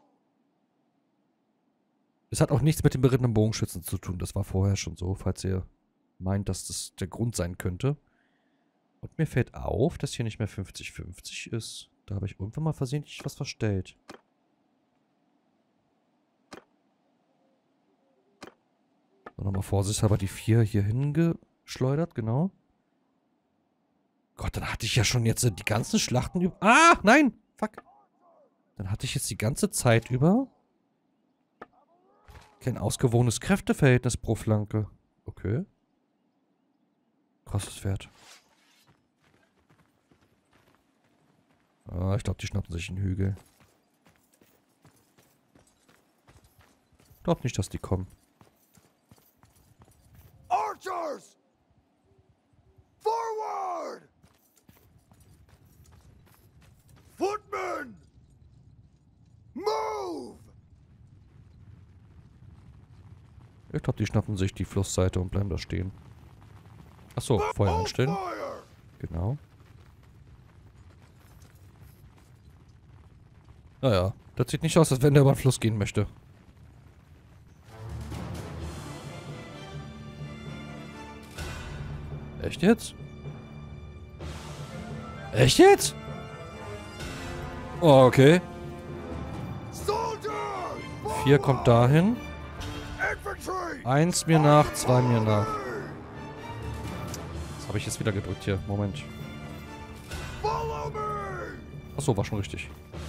Es hat auch nichts mit den berittenen Bogenschützen zu tun. Das war vorher schon so, falls ihr meint, dass das der Grund sein könnte. Und mir fällt auf, dass hier nicht mehr 50-50 ist. Da habe ich irgendwann mal versehentlich was verstellt. So, nochmal vorsichtshalber die 4 hier hingeschleudert, genau. Gott, dann hatte ich ja schon jetzt die ganzen Schlachten über... Ah, nein! Fuck. Dann hatte ich jetzt die ganze Zeit über... kein ausgewogenes Kräfteverhältnis pro Flanke. Okay. Krasses Pferd. Ah, ich glaube, die schnappen sich einen Hügel. Ich glaube nicht, dass die kommen. Archers! Forward! Footmen! Move! Ich glaube, die schnappen sich die Flussseite und bleiben da stehen. Achso, Feuer einstellen. Genau. Naja, das sieht nicht aus, als wenn der über den Fluss gehen möchte. Echt jetzt? Echt jetzt? Oh, okay. 4 kommt dahin. 1 mir nach, 2 mir nach. Was habe ich jetzt wieder gedrückt hier? Moment. Achso, war schon richtig.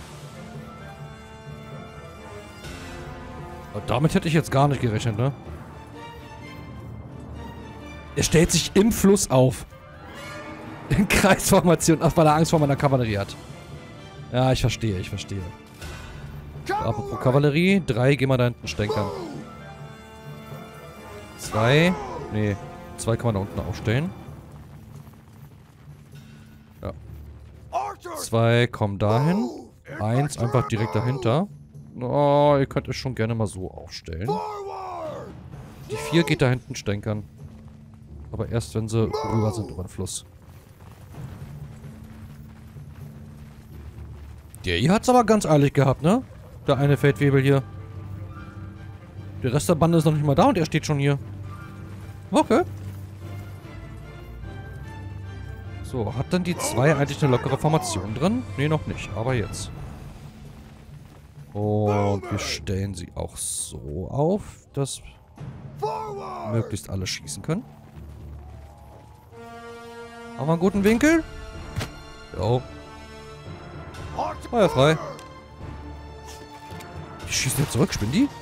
Und damit hätte ich jetzt gar nicht gerechnet, ne? Er stellt sich im Fluss auf. In Kreisformation. Ach, weil er Angst vor meiner Kavallerie hat. Ja, ich verstehe, ich verstehe. So, apropos Kavallerie. 3, gehen wir da hinten stänkern. 2. Nee, 2 kann man da unten aufstellen. Ja. 2 kommen dahin. 1 einfach direkt dahinter. Oh, ihr könnt es schon gerne mal so aufstellen. Die 4 geht da hinten stänkern. Aber erst, wenn sie rüber sind über den Fluss. Der hier hat's aber ganz eilig gehabt, ne? Der eine Feldwebel hier. Der Rest der Bande ist noch nicht mal da und er steht schon hier. Okay. So, hat dann die 2 eigentlich eine lockere Formation drin? Ne, noch nicht. Aber jetzt. Und wir stellen sie auch so auf, dass möglichst alle schießen können. Haben wir einen guten Winkel? Jo. Feuer frei. Die schießen jetzt zurück, spinnen die?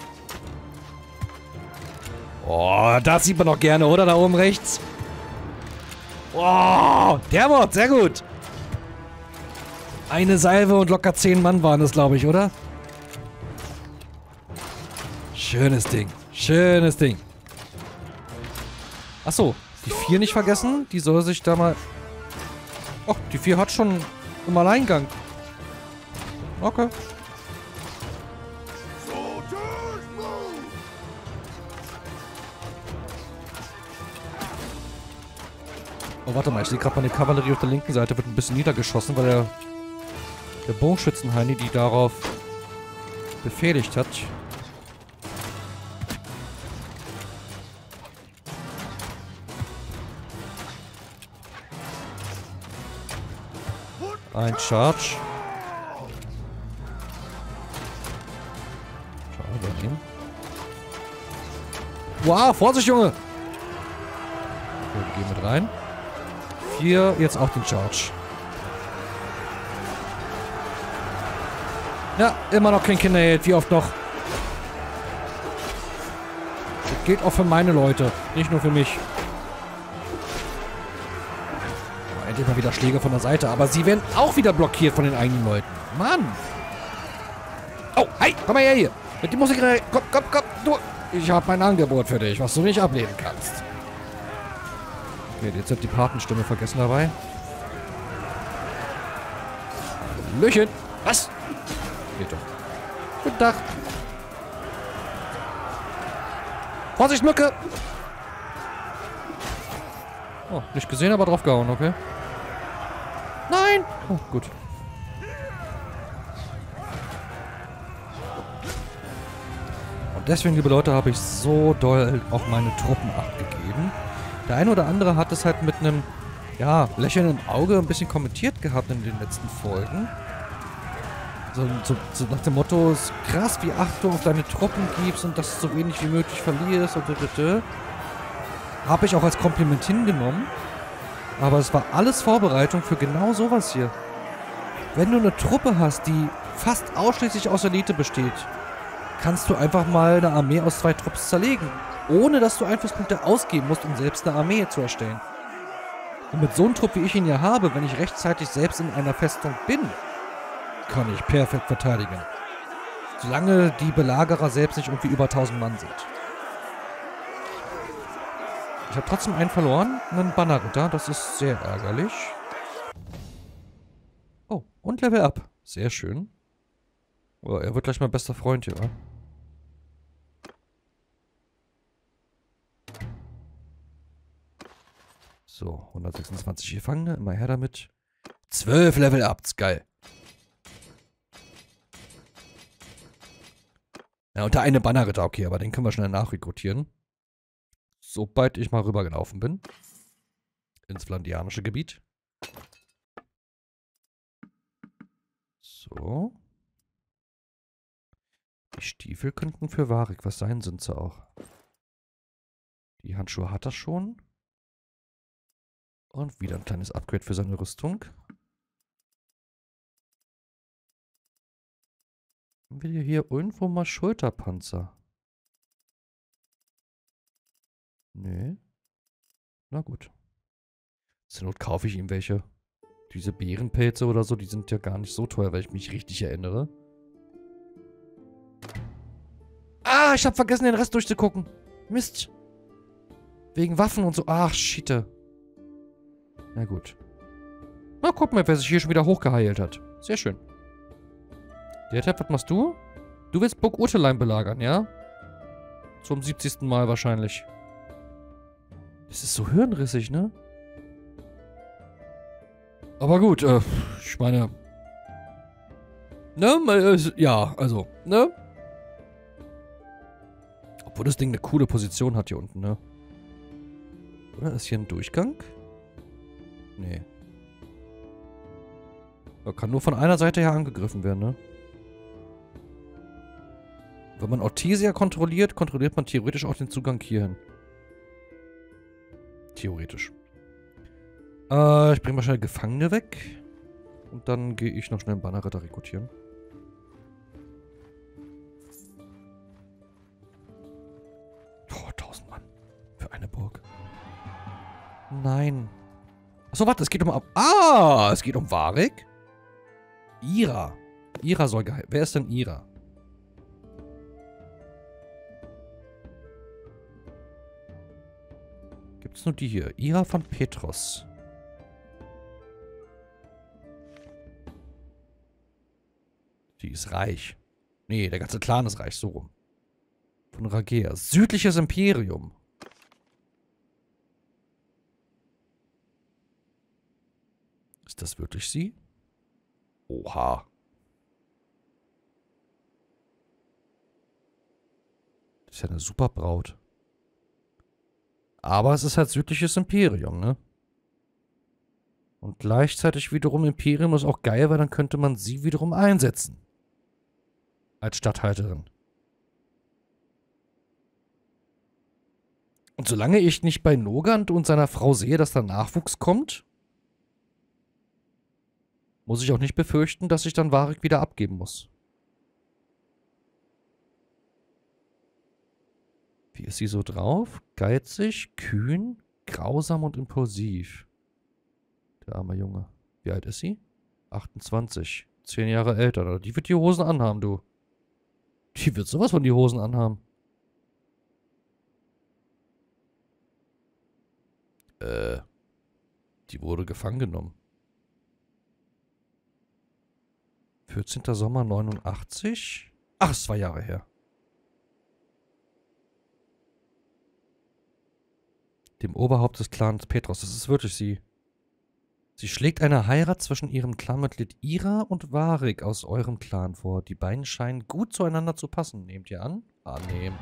Oh, das sieht man doch gerne, oder? Da oben rechts. Oh, der Mod, sehr gut. Eine Salve und locker 10 Mann waren es, glaube ich, oder? Schönes Ding. Schönes Ding. Achso, die 4 nicht vergessen. Die soll sich da mal... Oh, die 4 hat schon im Alleingang. Okay. Oh, warte mal. Ich sehe gerade, meine Kavallerie auf der linken Seite wird ein bisschen niedergeschossen, weil der Bogenschützenheini die darauf befehligt hat. Ein Charge. Schade, übernehmen. Wow, Vorsicht, Junge! Okay, wir gehen mit rein. 4, jetzt auch den Charge. Ja, immer noch kein Kinderheld. Wie oft noch? Das gilt auch für meine Leute, nicht nur für mich. Endlich mal wieder Schläge von der Seite, aber sie werden auch wieder blockiert von den eigenen Leuten. Mann! Oh, hey, komm mal her hier. Mit die Musik rein. Komm, komm, komm, du. Ich habe mein Angebot für dich, was du nicht ablehnen kannst. Okay, jetzt hat die Patenstimme vergessen dabei. Löchen! Was? Geht doch. Guten Tag. Vorsicht, Mücke! Oh, nicht gesehen, aber drauf gehauen, okay. Nein! Oh, gut. Und deswegen, liebe Leute, habe ich so doll auf meine Truppen abgegeben. Der eine oder andere hat es halt mit einem, ja, Lächeln im Auge ein bisschen kommentiert gehabt in den letzten Folgen. So nach dem Motto, es ist krass, wie Acht du auf deine Truppen gibst und dass du so wenig wie möglich verlierst und so. Habe ich auch als Kompliment hingenommen. Aber es war alles Vorbereitung für genau sowas hier. Wenn du eine Truppe hast, die fast ausschließlich aus Elite besteht, kannst du einfach mal eine Armee aus 2 Trupps zerlegen. Ohne dass du Einflusspunkte ausgeben musst, um selbst eine Armee zu erstellen. Und mit so einem Trupp, wie ich ihn ja habe, wenn ich rechtzeitig selbst in einer Festung bin, kann ich perfekt verteidigen. Solange die Belagerer selbst nicht irgendwie über 1000 Mann sind. Ich habe trotzdem einen verloren, einen Bannerritter, das ist sehr ärgerlich. Oh, und Level Up. Sehr schön. Oh, er wird gleich mein bester Freund hier, wa? So, 126 Gefangene, immer her damit. 12 Level-Ups, geil. Ja, und der eine Bannerritter, okay, aber den können wir schnell nachrekrutieren. Sobald ich mal rübergelaufen bin. Ins flandianische Gebiet. So. Die Stiefel könnten für Warwick was sein, sind sie auch. Die Handschuhe hat er schon. Und wieder ein kleines Upgrade für seine Rüstung. Haben wir hier irgendwo mal Schulterpanzer? Nee. Na gut. Zur Not kaufe ich ihm welche. Diese Bärenpelze oder so, die sind ja gar nicht so teuer, weil ich mich richtig erinnere. Ah, ich habe vergessen, den Rest durchzugucken. Mist. Wegen Waffen und so. Ach, Schiete. Na gut. Na, guck mal, wer sich hier schon wieder hochgeheilt hat. Sehr schön. Detlef, was machst du? Du willst Burg Urtelein belagern, ja? Zum 70. Mal wahrscheinlich. Das ist so hirnrissig, ne? Aber gut, ich meine... Ne? Ja, also, ne? Obwohl das Ding eine coole Position hat hier unten, ne? Oder ist hier ein Durchgang? Nee. Er kann nur von einer Seite her angegriffen werden, ne? Wenn man Ortisia kontrolliert, kontrolliert man theoretisch auch den Zugang hierhin. Theoretisch. Ich bringe mal schnell Gefangene weg. Und dann gehe ich noch schnell einen Bannerritter rekrutieren. Oh, 1000 Mann. Für eine Burg. Nein. Achso, warte, es geht um... Ah, es geht um Warwick? Ira. Ira soll geheilt. Wer ist denn Ira? Gibt es nur die hier? Ira von Petros. Die ist reich. Nee, der ganze Clan ist reich, so rum. Von Ragea. Südliches Imperium. Ist das wirklich sie? Oha. Das ist ja eine super Braut. Aber es ist halt südliches Imperium, ne? Und gleichzeitig wiederum Imperium ist auch geil, weil dann könnte man sie wiederum einsetzen. Als Statthalterin. Und solange ich nicht bei Nogant und seiner Frau sehe, dass da Nachwuchs kommt, muss ich auch nicht befürchten, dass ich dann Warwick wieder abgeben muss. Wie ist sie so drauf? Geizig, kühn, grausam und impulsiv. Der arme Junge. Wie alt ist sie? 28. 10 Jahre älter. Die wird die Hosen anhaben, du. Die wird sowas von die Hosen anhaben. Die wurde gefangen genommen. 14. Sommer 89? Ach, ist 2 Jahre her. Dem Oberhaupt des Clans Petros. Das ist wirklich sie. Sie schlägt eine Heirat zwischen ihrem Clanmitglied Ira und Warwick aus eurem Clan vor. Die beiden scheinen gut zueinander zu passen. Nehmt ihr an? Annehmen.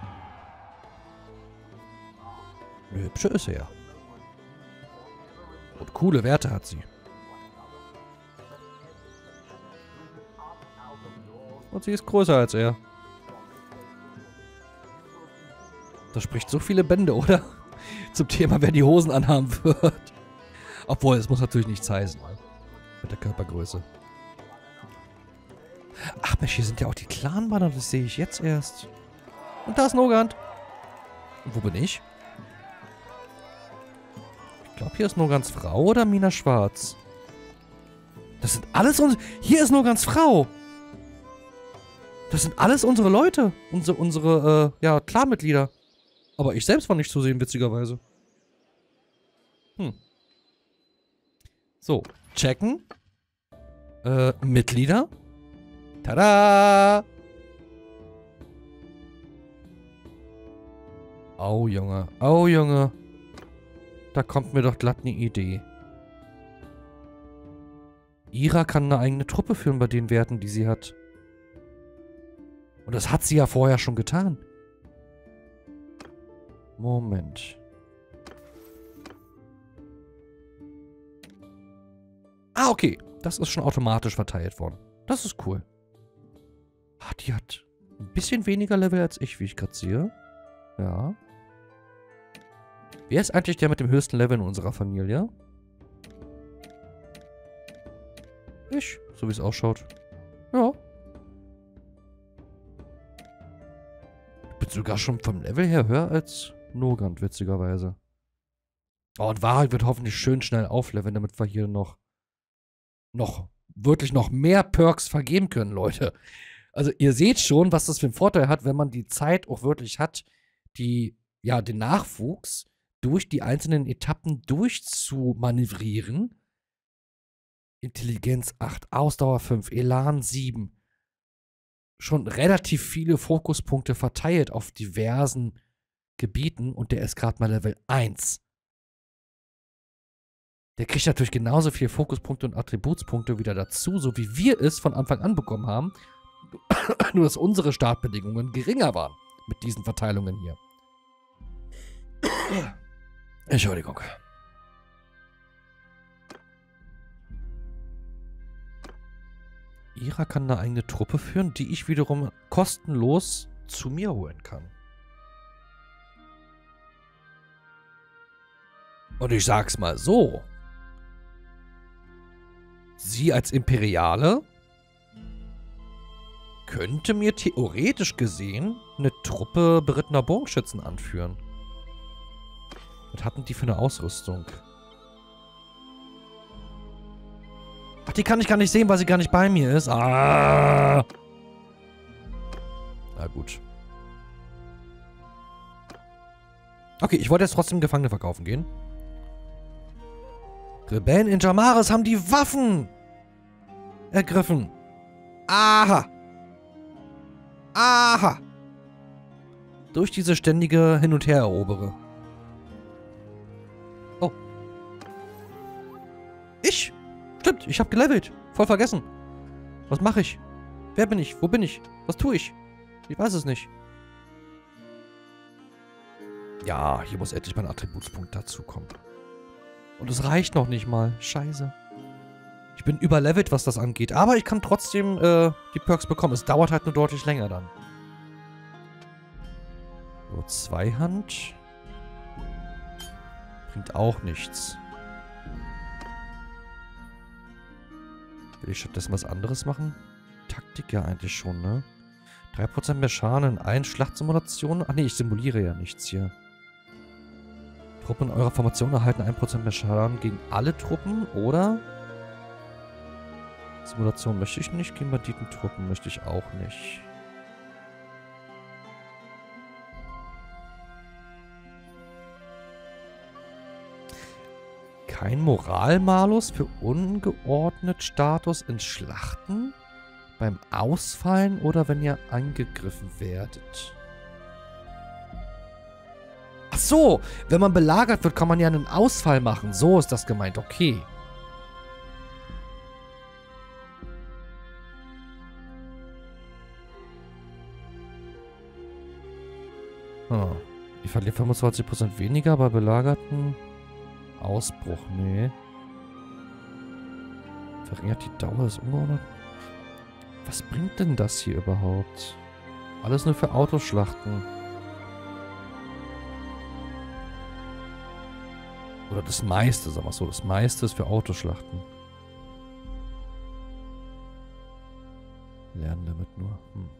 Eine hübsche ist sie ja. Und coole Werte hat sie. Und sie ist größer als er. Das spricht so viele Bände, oder? Zum Thema, wer die Hosen anhaben wird. Obwohl, es muss natürlich nichts heißen. Ne? Mit der Körpergröße. Ach Mensch, hier sind ja auch die Clanbanner, das sehe ich jetzt erst. Und da ist Nogant. Und wo bin ich? Ich glaube, hier ist Nogants Frau oder Mina Schwarz. Das sind alles unsere... Hier ist Nogants Frau. Das sind alles unsere Leute. Unsere ja, Clanmitglieder. Aber ich selbst war nicht zu sehen, witzigerweise. So, checken. Mitglieder. Tada! Oh, Junge. Oh, Junge. Da kommt mir doch glatt eine Idee. Ira kann eine eigene Truppe führen bei den Werten, die sie hat. Und das hat sie ja vorher schon getan. Moment. Ah, okay. Das ist schon automatisch verteilt worden. Das ist cool. Ah, die hat ein bisschen weniger Level als ich, wie ich gerade sehe. Ja. Wer ist eigentlich der mit dem höchsten Level in unserer Familie? Ich, so wie es ausschaut. Ja. Ich bin sogar schon vom Level her höher als Nogant, witzigerweise. Oh, und Wahrheit wird hoffentlich schön schnell aufleveln, damit wir hier wirklich noch mehr Perks vergeben können, Leute. Also ihr seht schon, was das für einen Vorteil hat, wenn man die Zeit auch wirklich hat, den Nachwuchs durch die einzelnen Etappen durchzumanövrieren. Intelligenz 8, Ausdauer 5, Elan 7. Schon relativ viele Fokuspunkte verteilt auf diversen Gebieten und der ist gerade mal Level 1. Der kriegt natürlich genauso viel Fokuspunkte und Attributspunkte wieder dazu, so wie wir es von Anfang an bekommen haben. Nur, dass unsere Startbedingungen geringer waren mit diesen Verteilungen hier. Entschuldigung. Ira kann eine eigene Truppe führen, die ich wiederum kostenlos zu mir holen kann. Und ich sag's mal so. Sie als Imperiale könnte mir theoretisch gesehen eine Truppe berittener Bogenschützen anführen. Was hatten die für eine Ausrüstung? Ach, die kann ich gar nicht sehen, weil sie gar nicht bei mir ist. Ah! Na gut. Okay, ich wollte jetzt trotzdem Gefangene verkaufen gehen. Rebellen in Jamaris haben die Waffen ergriffen. Aha. Aha. Durch diese ständige Hin- und Her-Erobere. Oh. Ich? Stimmt, ich habe gelevelt. Voll vergessen. Was mache ich? Wer bin ich? Wo bin ich? Was tue ich? Ich weiß es nicht. Ja, hier muss endlich mein Attributspunkt dazukommen. Und es reicht noch nicht mal. Scheiße. Ich bin überlevelt, was das angeht. Aber ich kann trotzdem die Perks bekommen. Es dauert halt nur deutlich länger dann. So, Zweihand. Bringt auch nichts. Will ich stattdessen was anderes machen? Taktik ja eigentlich schon, ne? 3% mehr Schaden in allen Schlachtsimulationen. Ach nee, ich simuliere ja nichts hier. Truppen in eurer Formation erhalten 1% mehr Schaden gegen alle Truppen, oder? Simulation möchte ich nicht, gegen Banditentruppen möchte ich auch nicht. Kein Moralmalus für ungeordnet Status in Schlachten? Beim Ausfallen oder wenn ihr angegriffen werdet? Ach so, wenn man belagert wird, kann man ja einen Ausfall machen. So ist das gemeint, okay. Hm. Ich verliere 25% weniger bei belagerten Ausbruch, nee. Verringert die Dauer des Ungeordnet. Was bringt denn das hier überhaupt? Alles nur für Autoschlachten. Oder das meiste, sagen wir so. Das meiste ist für Autoschlachten. Lernen damit nur.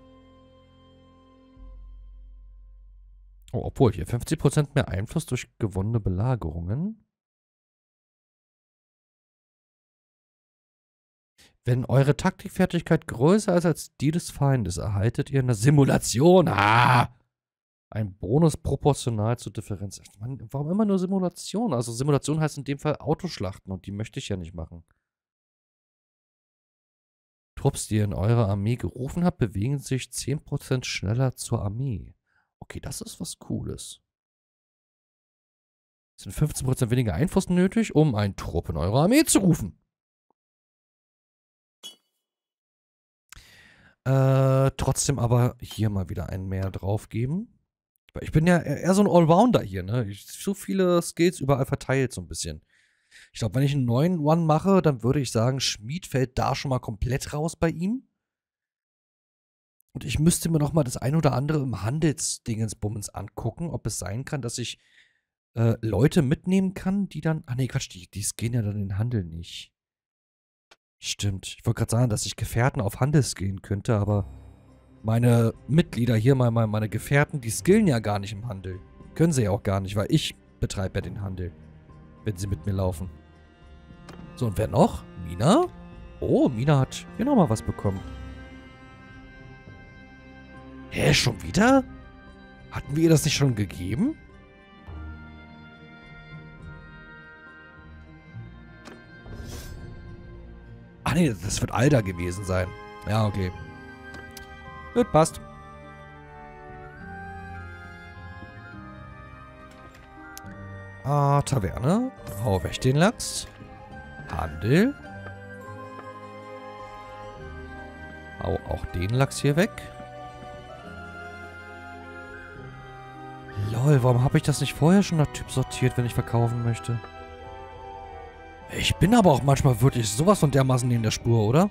Oh, obwohl hier 50% mehr Einfluss durch gewonnene Belagerungen. Wenn eure Taktikfertigkeit größer ist als die des Feindes, erhaltet ihr eine Simulation. Ah! Ein Bonus proportional zur Differenz. Mann, warum immer nur Simulation? Also Simulation heißt in dem Fall Autoschlachten und die möchte ich ja nicht machen. Trupps, die ihr in eure Armee gerufen habt, bewegen sich 10% schneller zur Armee. Okay, das ist was Cooles. Es sind 15% weniger Einfluss nötig, um einen Trupp in eure Armee zu rufen. Trotzdem aber hier mal wieder einen mehr draufgeben. Weil ich bin ja eher so ein Allrounder hier, ne? So viele Skills überall verteilt so ein bisschen. Ich glaube, wenn ich einen neuen One mache, dann würde ich sagen, Schmied fällt da schon mal komplett raus bei ihm. Und ich müsste mir noch mal das ein oder andere im Handelsdingensbummens angucken, ob es sein kann, dass ich Leute mitnehmen kann, die dann... Ach nee, Quatsch, die gehen ja dann in den Handel nicht. Stimmt. Ich wollte gerade sagen, dass ich Gefährten auf Handel skillen könnte, aber meine Mitglieder hier, meine Gefährten, die skillen ja gar nicht im Handel. Können sie ja auch gar nicht, weil ich betreibe ja den Handel, wenn sie mit mir laufen. So, und wer noch? Mina? Oh, Mina hat hier nochmal was bekommen. Hä, schon wieder? Hatten wir ihr das nicht schon gegeben? Ach nee, das wird Alda gewesen sein. Ja, okay. Gut, passt. Taverne. Hau weg den Lachs. Handel. Hau auch den Lachs hier weg. Lol, warum habe ich das nicht vorher schon nach Typ sortiert, wenn ich verkaufen möchte? Ich bin aber auch manchmal wirklich sowas von dermaßen in der Spur, oder?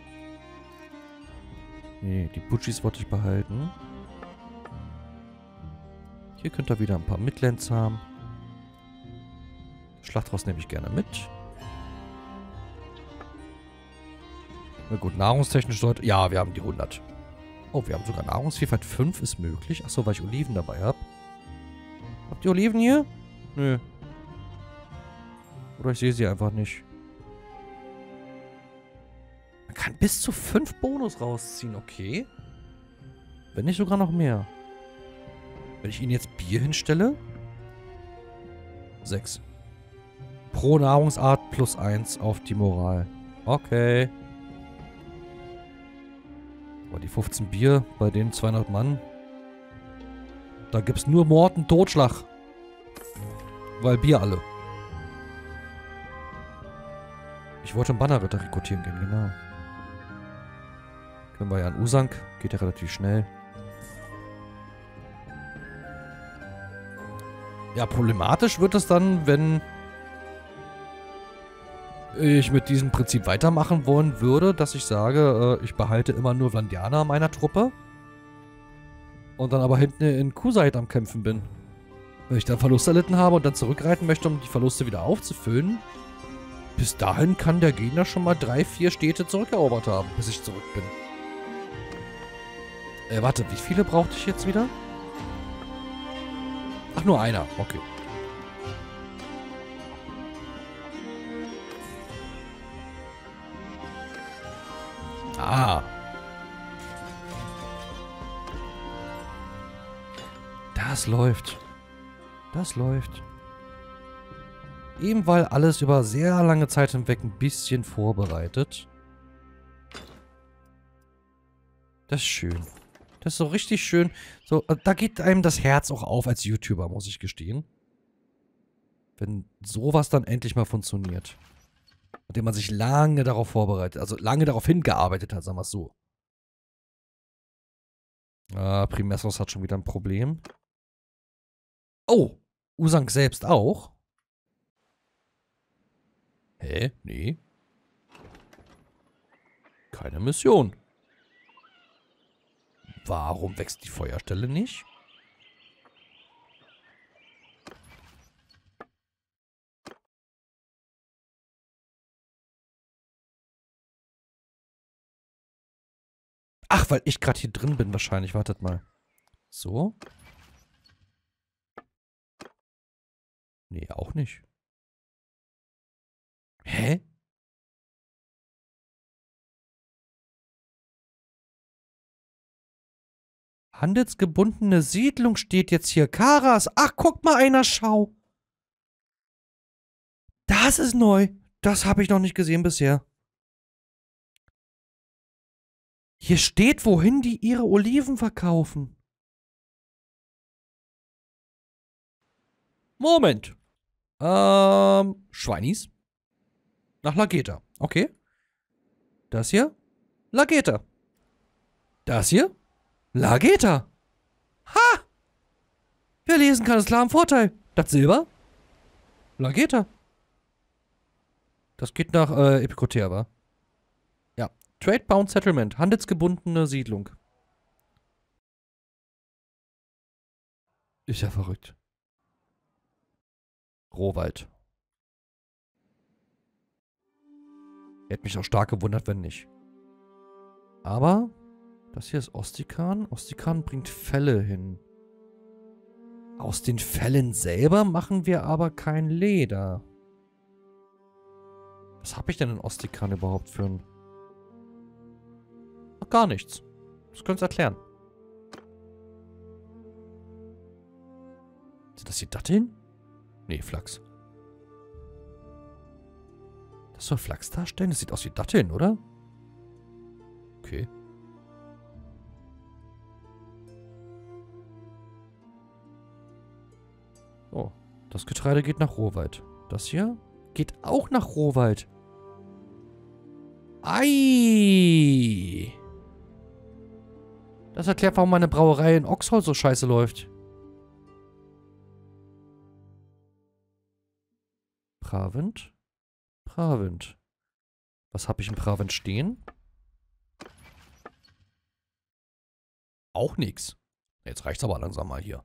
Nee, die Butchis wollte ich behalten. Hier könnt ihr wieder ein paar Midlands haben. Schlachtross nehme ich gerne mit. Na gut, nahrungstechnisch sollte... Ja, wir haben die 100. Oh, wir haben sogar Nahrungsvielfalt 5 ist möglich. Achso, weil ich Oliven dabei habe. Habt ihr Oliven hier? Nö. Oder ich sehe sie einfach nicht. Man kann bis zu 5 Bonus rausziehen, okay. Wenn nicht sogar noch mehr. Wenn ich ihnen jetzt Bier hinstelle? 6. Pro Nahrungsart plus 1 auf die Moral. Okay. Aber die 15 Bier bei den 200 Mann. Da gibt's nur Mord und Totschlag. Weil Bier alle. Ich wollte einen Bannerritter rekrutieren gehen, genau. Können wir ja an Usank. Geht ja relativ schnell. Ja, problematisch wird es dann, wenn ich mit diesem Prinzip weitermachen wollen würde, dass ich sage, ich behalte immer nur Vandianer in meiner Truppe. Und dann aber hinten in Kusait am Kämpfen bin. Wenn ich dann Verluste erlitten habe und dann zurückreiten möchte, um die Verluste wieder aufzufüllen, bis dahin kann der Gegner schon mal 3, 4 Städte zurückerobert haben, bis ich zurück bin. Warte, wie viele brauchte ich jetzt wieder? Ach, nur einer. Okay. Ah. Das läuft. Das läuft. Eben weil alles über sehr lange Zeit hinweg ein bisschen vorbereitet. Das ist schön. Das ist so richtig schön. So, da geht einem das Herz auch auf als YouTuber, muss ich gestehen. Wenn sowas dann endlich mal funktioniert. Indem man sich lange darauf vorbereitet, also lange darauf hingearbeitet hat, sagen wir es so. Primessos hat schon wieder ein Problem. Oh, Usank selbst auch. Hä? Nee. Keine Mission. Warum wächst die Feuerstelle nicht? Ach, weil ich gerade hier drin bin wahrscheinlich. Wartet mal. So. Nee, auch nicht. Hä? Handelsgebundene Siedlung steht jetzt hier. Karas. Ach, guck mal einer, schau. Das ist neu. Das habe ich noch nicht gesehen bisher. Hier steht, wohin die ihre Oliven verkaufen. Moment. Schweinis. Nach Lageta. Okay. Das hier? Lageta. Das hier? Lageta. Ha! Wer lesen kann, ist klar im Vorteil. Das Silber? Lageta. Das geht nach Epikotea, wa? Ja. Trade Bound Settlement. Handelsgebundene Siedlung. Ist ja verrückt. Rohwald. Hätte mich auch stark gewundert, wenn nicht. Aber das hier ist Ostikan. Ostikan bringt Felle hin. Aus den Fellen selber machen wir aber kein Leder. Was habe ich denn in Ostikan überhaupt für ein... Ach, gar nichts. Das könnt ihr erklären. Sind das hier Datteln? Nee, Flachs. Das soll Flachs darstellen? Das sieht aus wie Datteln, oder? Okay. Oh, das Getreide geht nach Rohwald. Das hier geht auch nach Rohwald. Ei! Das erklärt, warum meine Brauerei in Oxhol so scheiße läuft. Pravent? Pravent. Was habe ich in Pravent stehen? Auch nix. Jetzt reicht's aber langsam mal hier.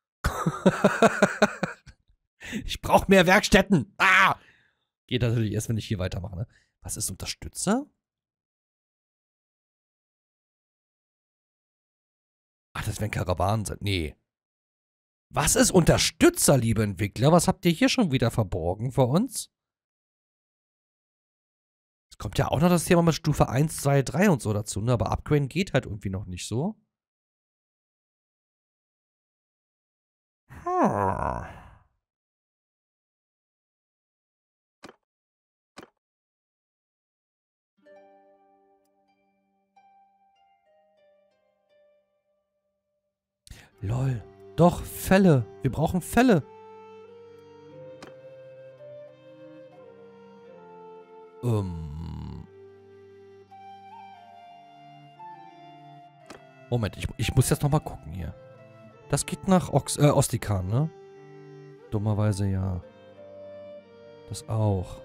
Ich brauche mehr Werkstätten. Ah! Geht natürlich erst, wenn ich hier weitermache, ne? Was ist Unterstützer? Ach, das werden Karawanen sein. Nee. Was ist Unterstützer, liebe Entwickler? Was habt ihr hier schon wieder verborgen für uns? Es kommt ja auch noch das Thema mit Stufe 1, 2, 3 und so dazu, ne? Aber Upgraden geht halt irgendwie noch nicht so. Hm. Lol. Doch, Fälle. Wir brauchen Fälle. Moment, ich muss jetzt nochmal gucken hier. Das geht nach Ostikan, ne? Dummerweise ja. Das auch.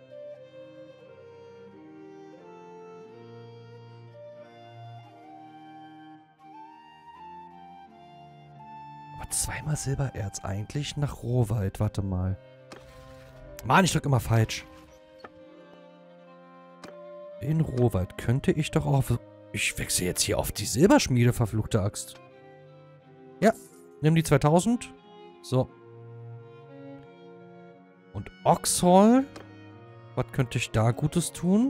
Aber zweimal Silbererz eigentlich nach Rohwald. Warte mal. Mann, ich drück immer falsch. In Rohwald könnte ich doch auch... Ich wechsle jetzt hier auf die Silberschmiede, verfluchte Axt. Ja, nimm die 2000. So. Und Oxhol? Was könnte ich da Gutes tun?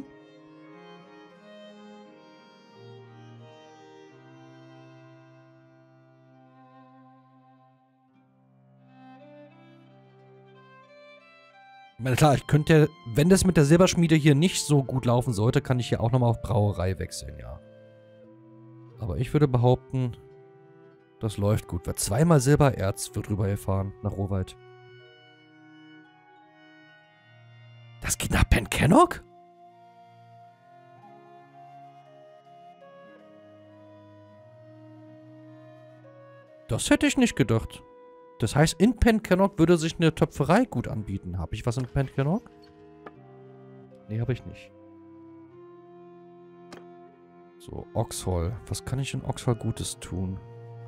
Ich meine, klar, ich könnte, wenn das mit der Silberschmiede hier nicht so gut laufen sollte, kann ich hier auch nochmal auf Brauerei wechseln, ja. Aber ich würde behaupten, das läuft gut. Weil zweimal Silbererz wird rübergefahren nach Rohwald. Das geht nach Penkennock? Das hätte ich nicht gedacht. Das heißt, in Penkennock würde sich eine Töpferei gut anbieten. Habe ich was in Penkennock? Nee, habe ich nicht. So, Oxhol. Was kann ich in Oxhol Gutes tun?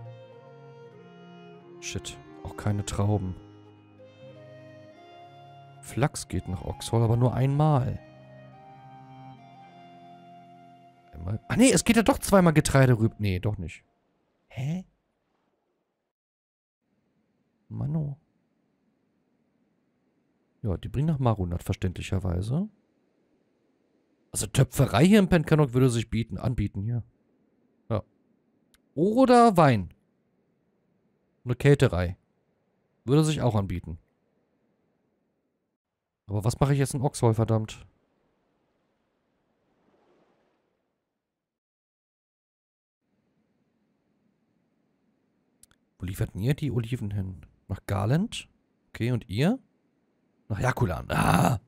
Shit, auch keine Trauben. Flachs geht nach Oxhol, aber nur einmal. Einmal. Ah, nee, es geht ja doch zweimal Getreide rüber. Nee, doch nicht. Hä? Mano. Ja, die bringen nach Marunat, verständlicherweise. Also Töpferei hier in Penkennock würde sich anbieten hier. Ja. Oder Wein. Eine Kälterei. Würde sich auch anbieten. Aber was mache ich jetzt in Oxhol, verdammt? Wo lieferten ihr die Oliven hin? Nach Garland? Okay, und ihr? Nach Jakulan. Ah!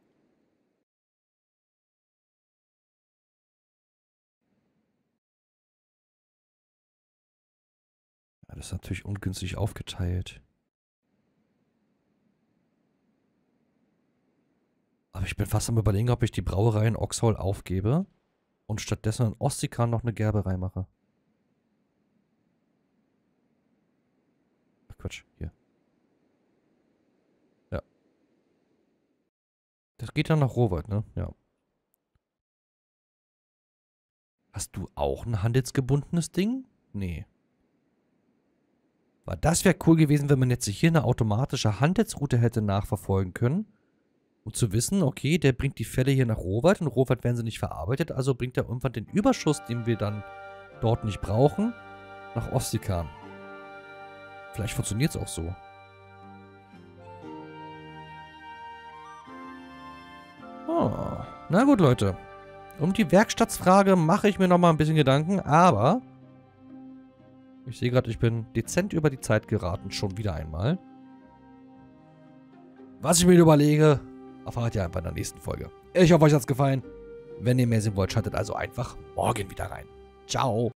Ja, das ist natürlich ungünstig aufgeteilt. Aber ich bin fast am Überlegen, ob ich die Brauerei in Oxhall aufgebe und stattdessen in Ostikan noch eine Gerberei mache. Ach Quatsch, hier. Ja. Das geht dann nach Rohwald, ne? Ja. Hast du auch ein handelsgebundenes Ding? Nee. Weil das wäre cool gewesen, wenn man jetzt hier eine automatische Handelsroute hätte nachverfolgen können. Um zu wissen, okay, der bringt die Fälle hier nach Rohwald und Rohwald werden sie nicht verarbeitet, also bringt er irgendwann den Überschuss, den wir dann dort nicht brauchen, nach Ostikan. Vielleicht funktioniert es auch so. Oh, na gut, Leute. Um die Werkstattsfrage mache ich mir nochmal ein bisschen Gedanken, aber ich sehe gerade, ich bin dezent über die Zeit geraten, schon wieder einmal. Was ich mir überlege, erfahrt ihr einfach in der nächsten Folge. Ich hoffe, euch hat's gefallen. Wenn ihr mehr sehen wollt, schaltet also einfach morgen wieder rein. Ciao.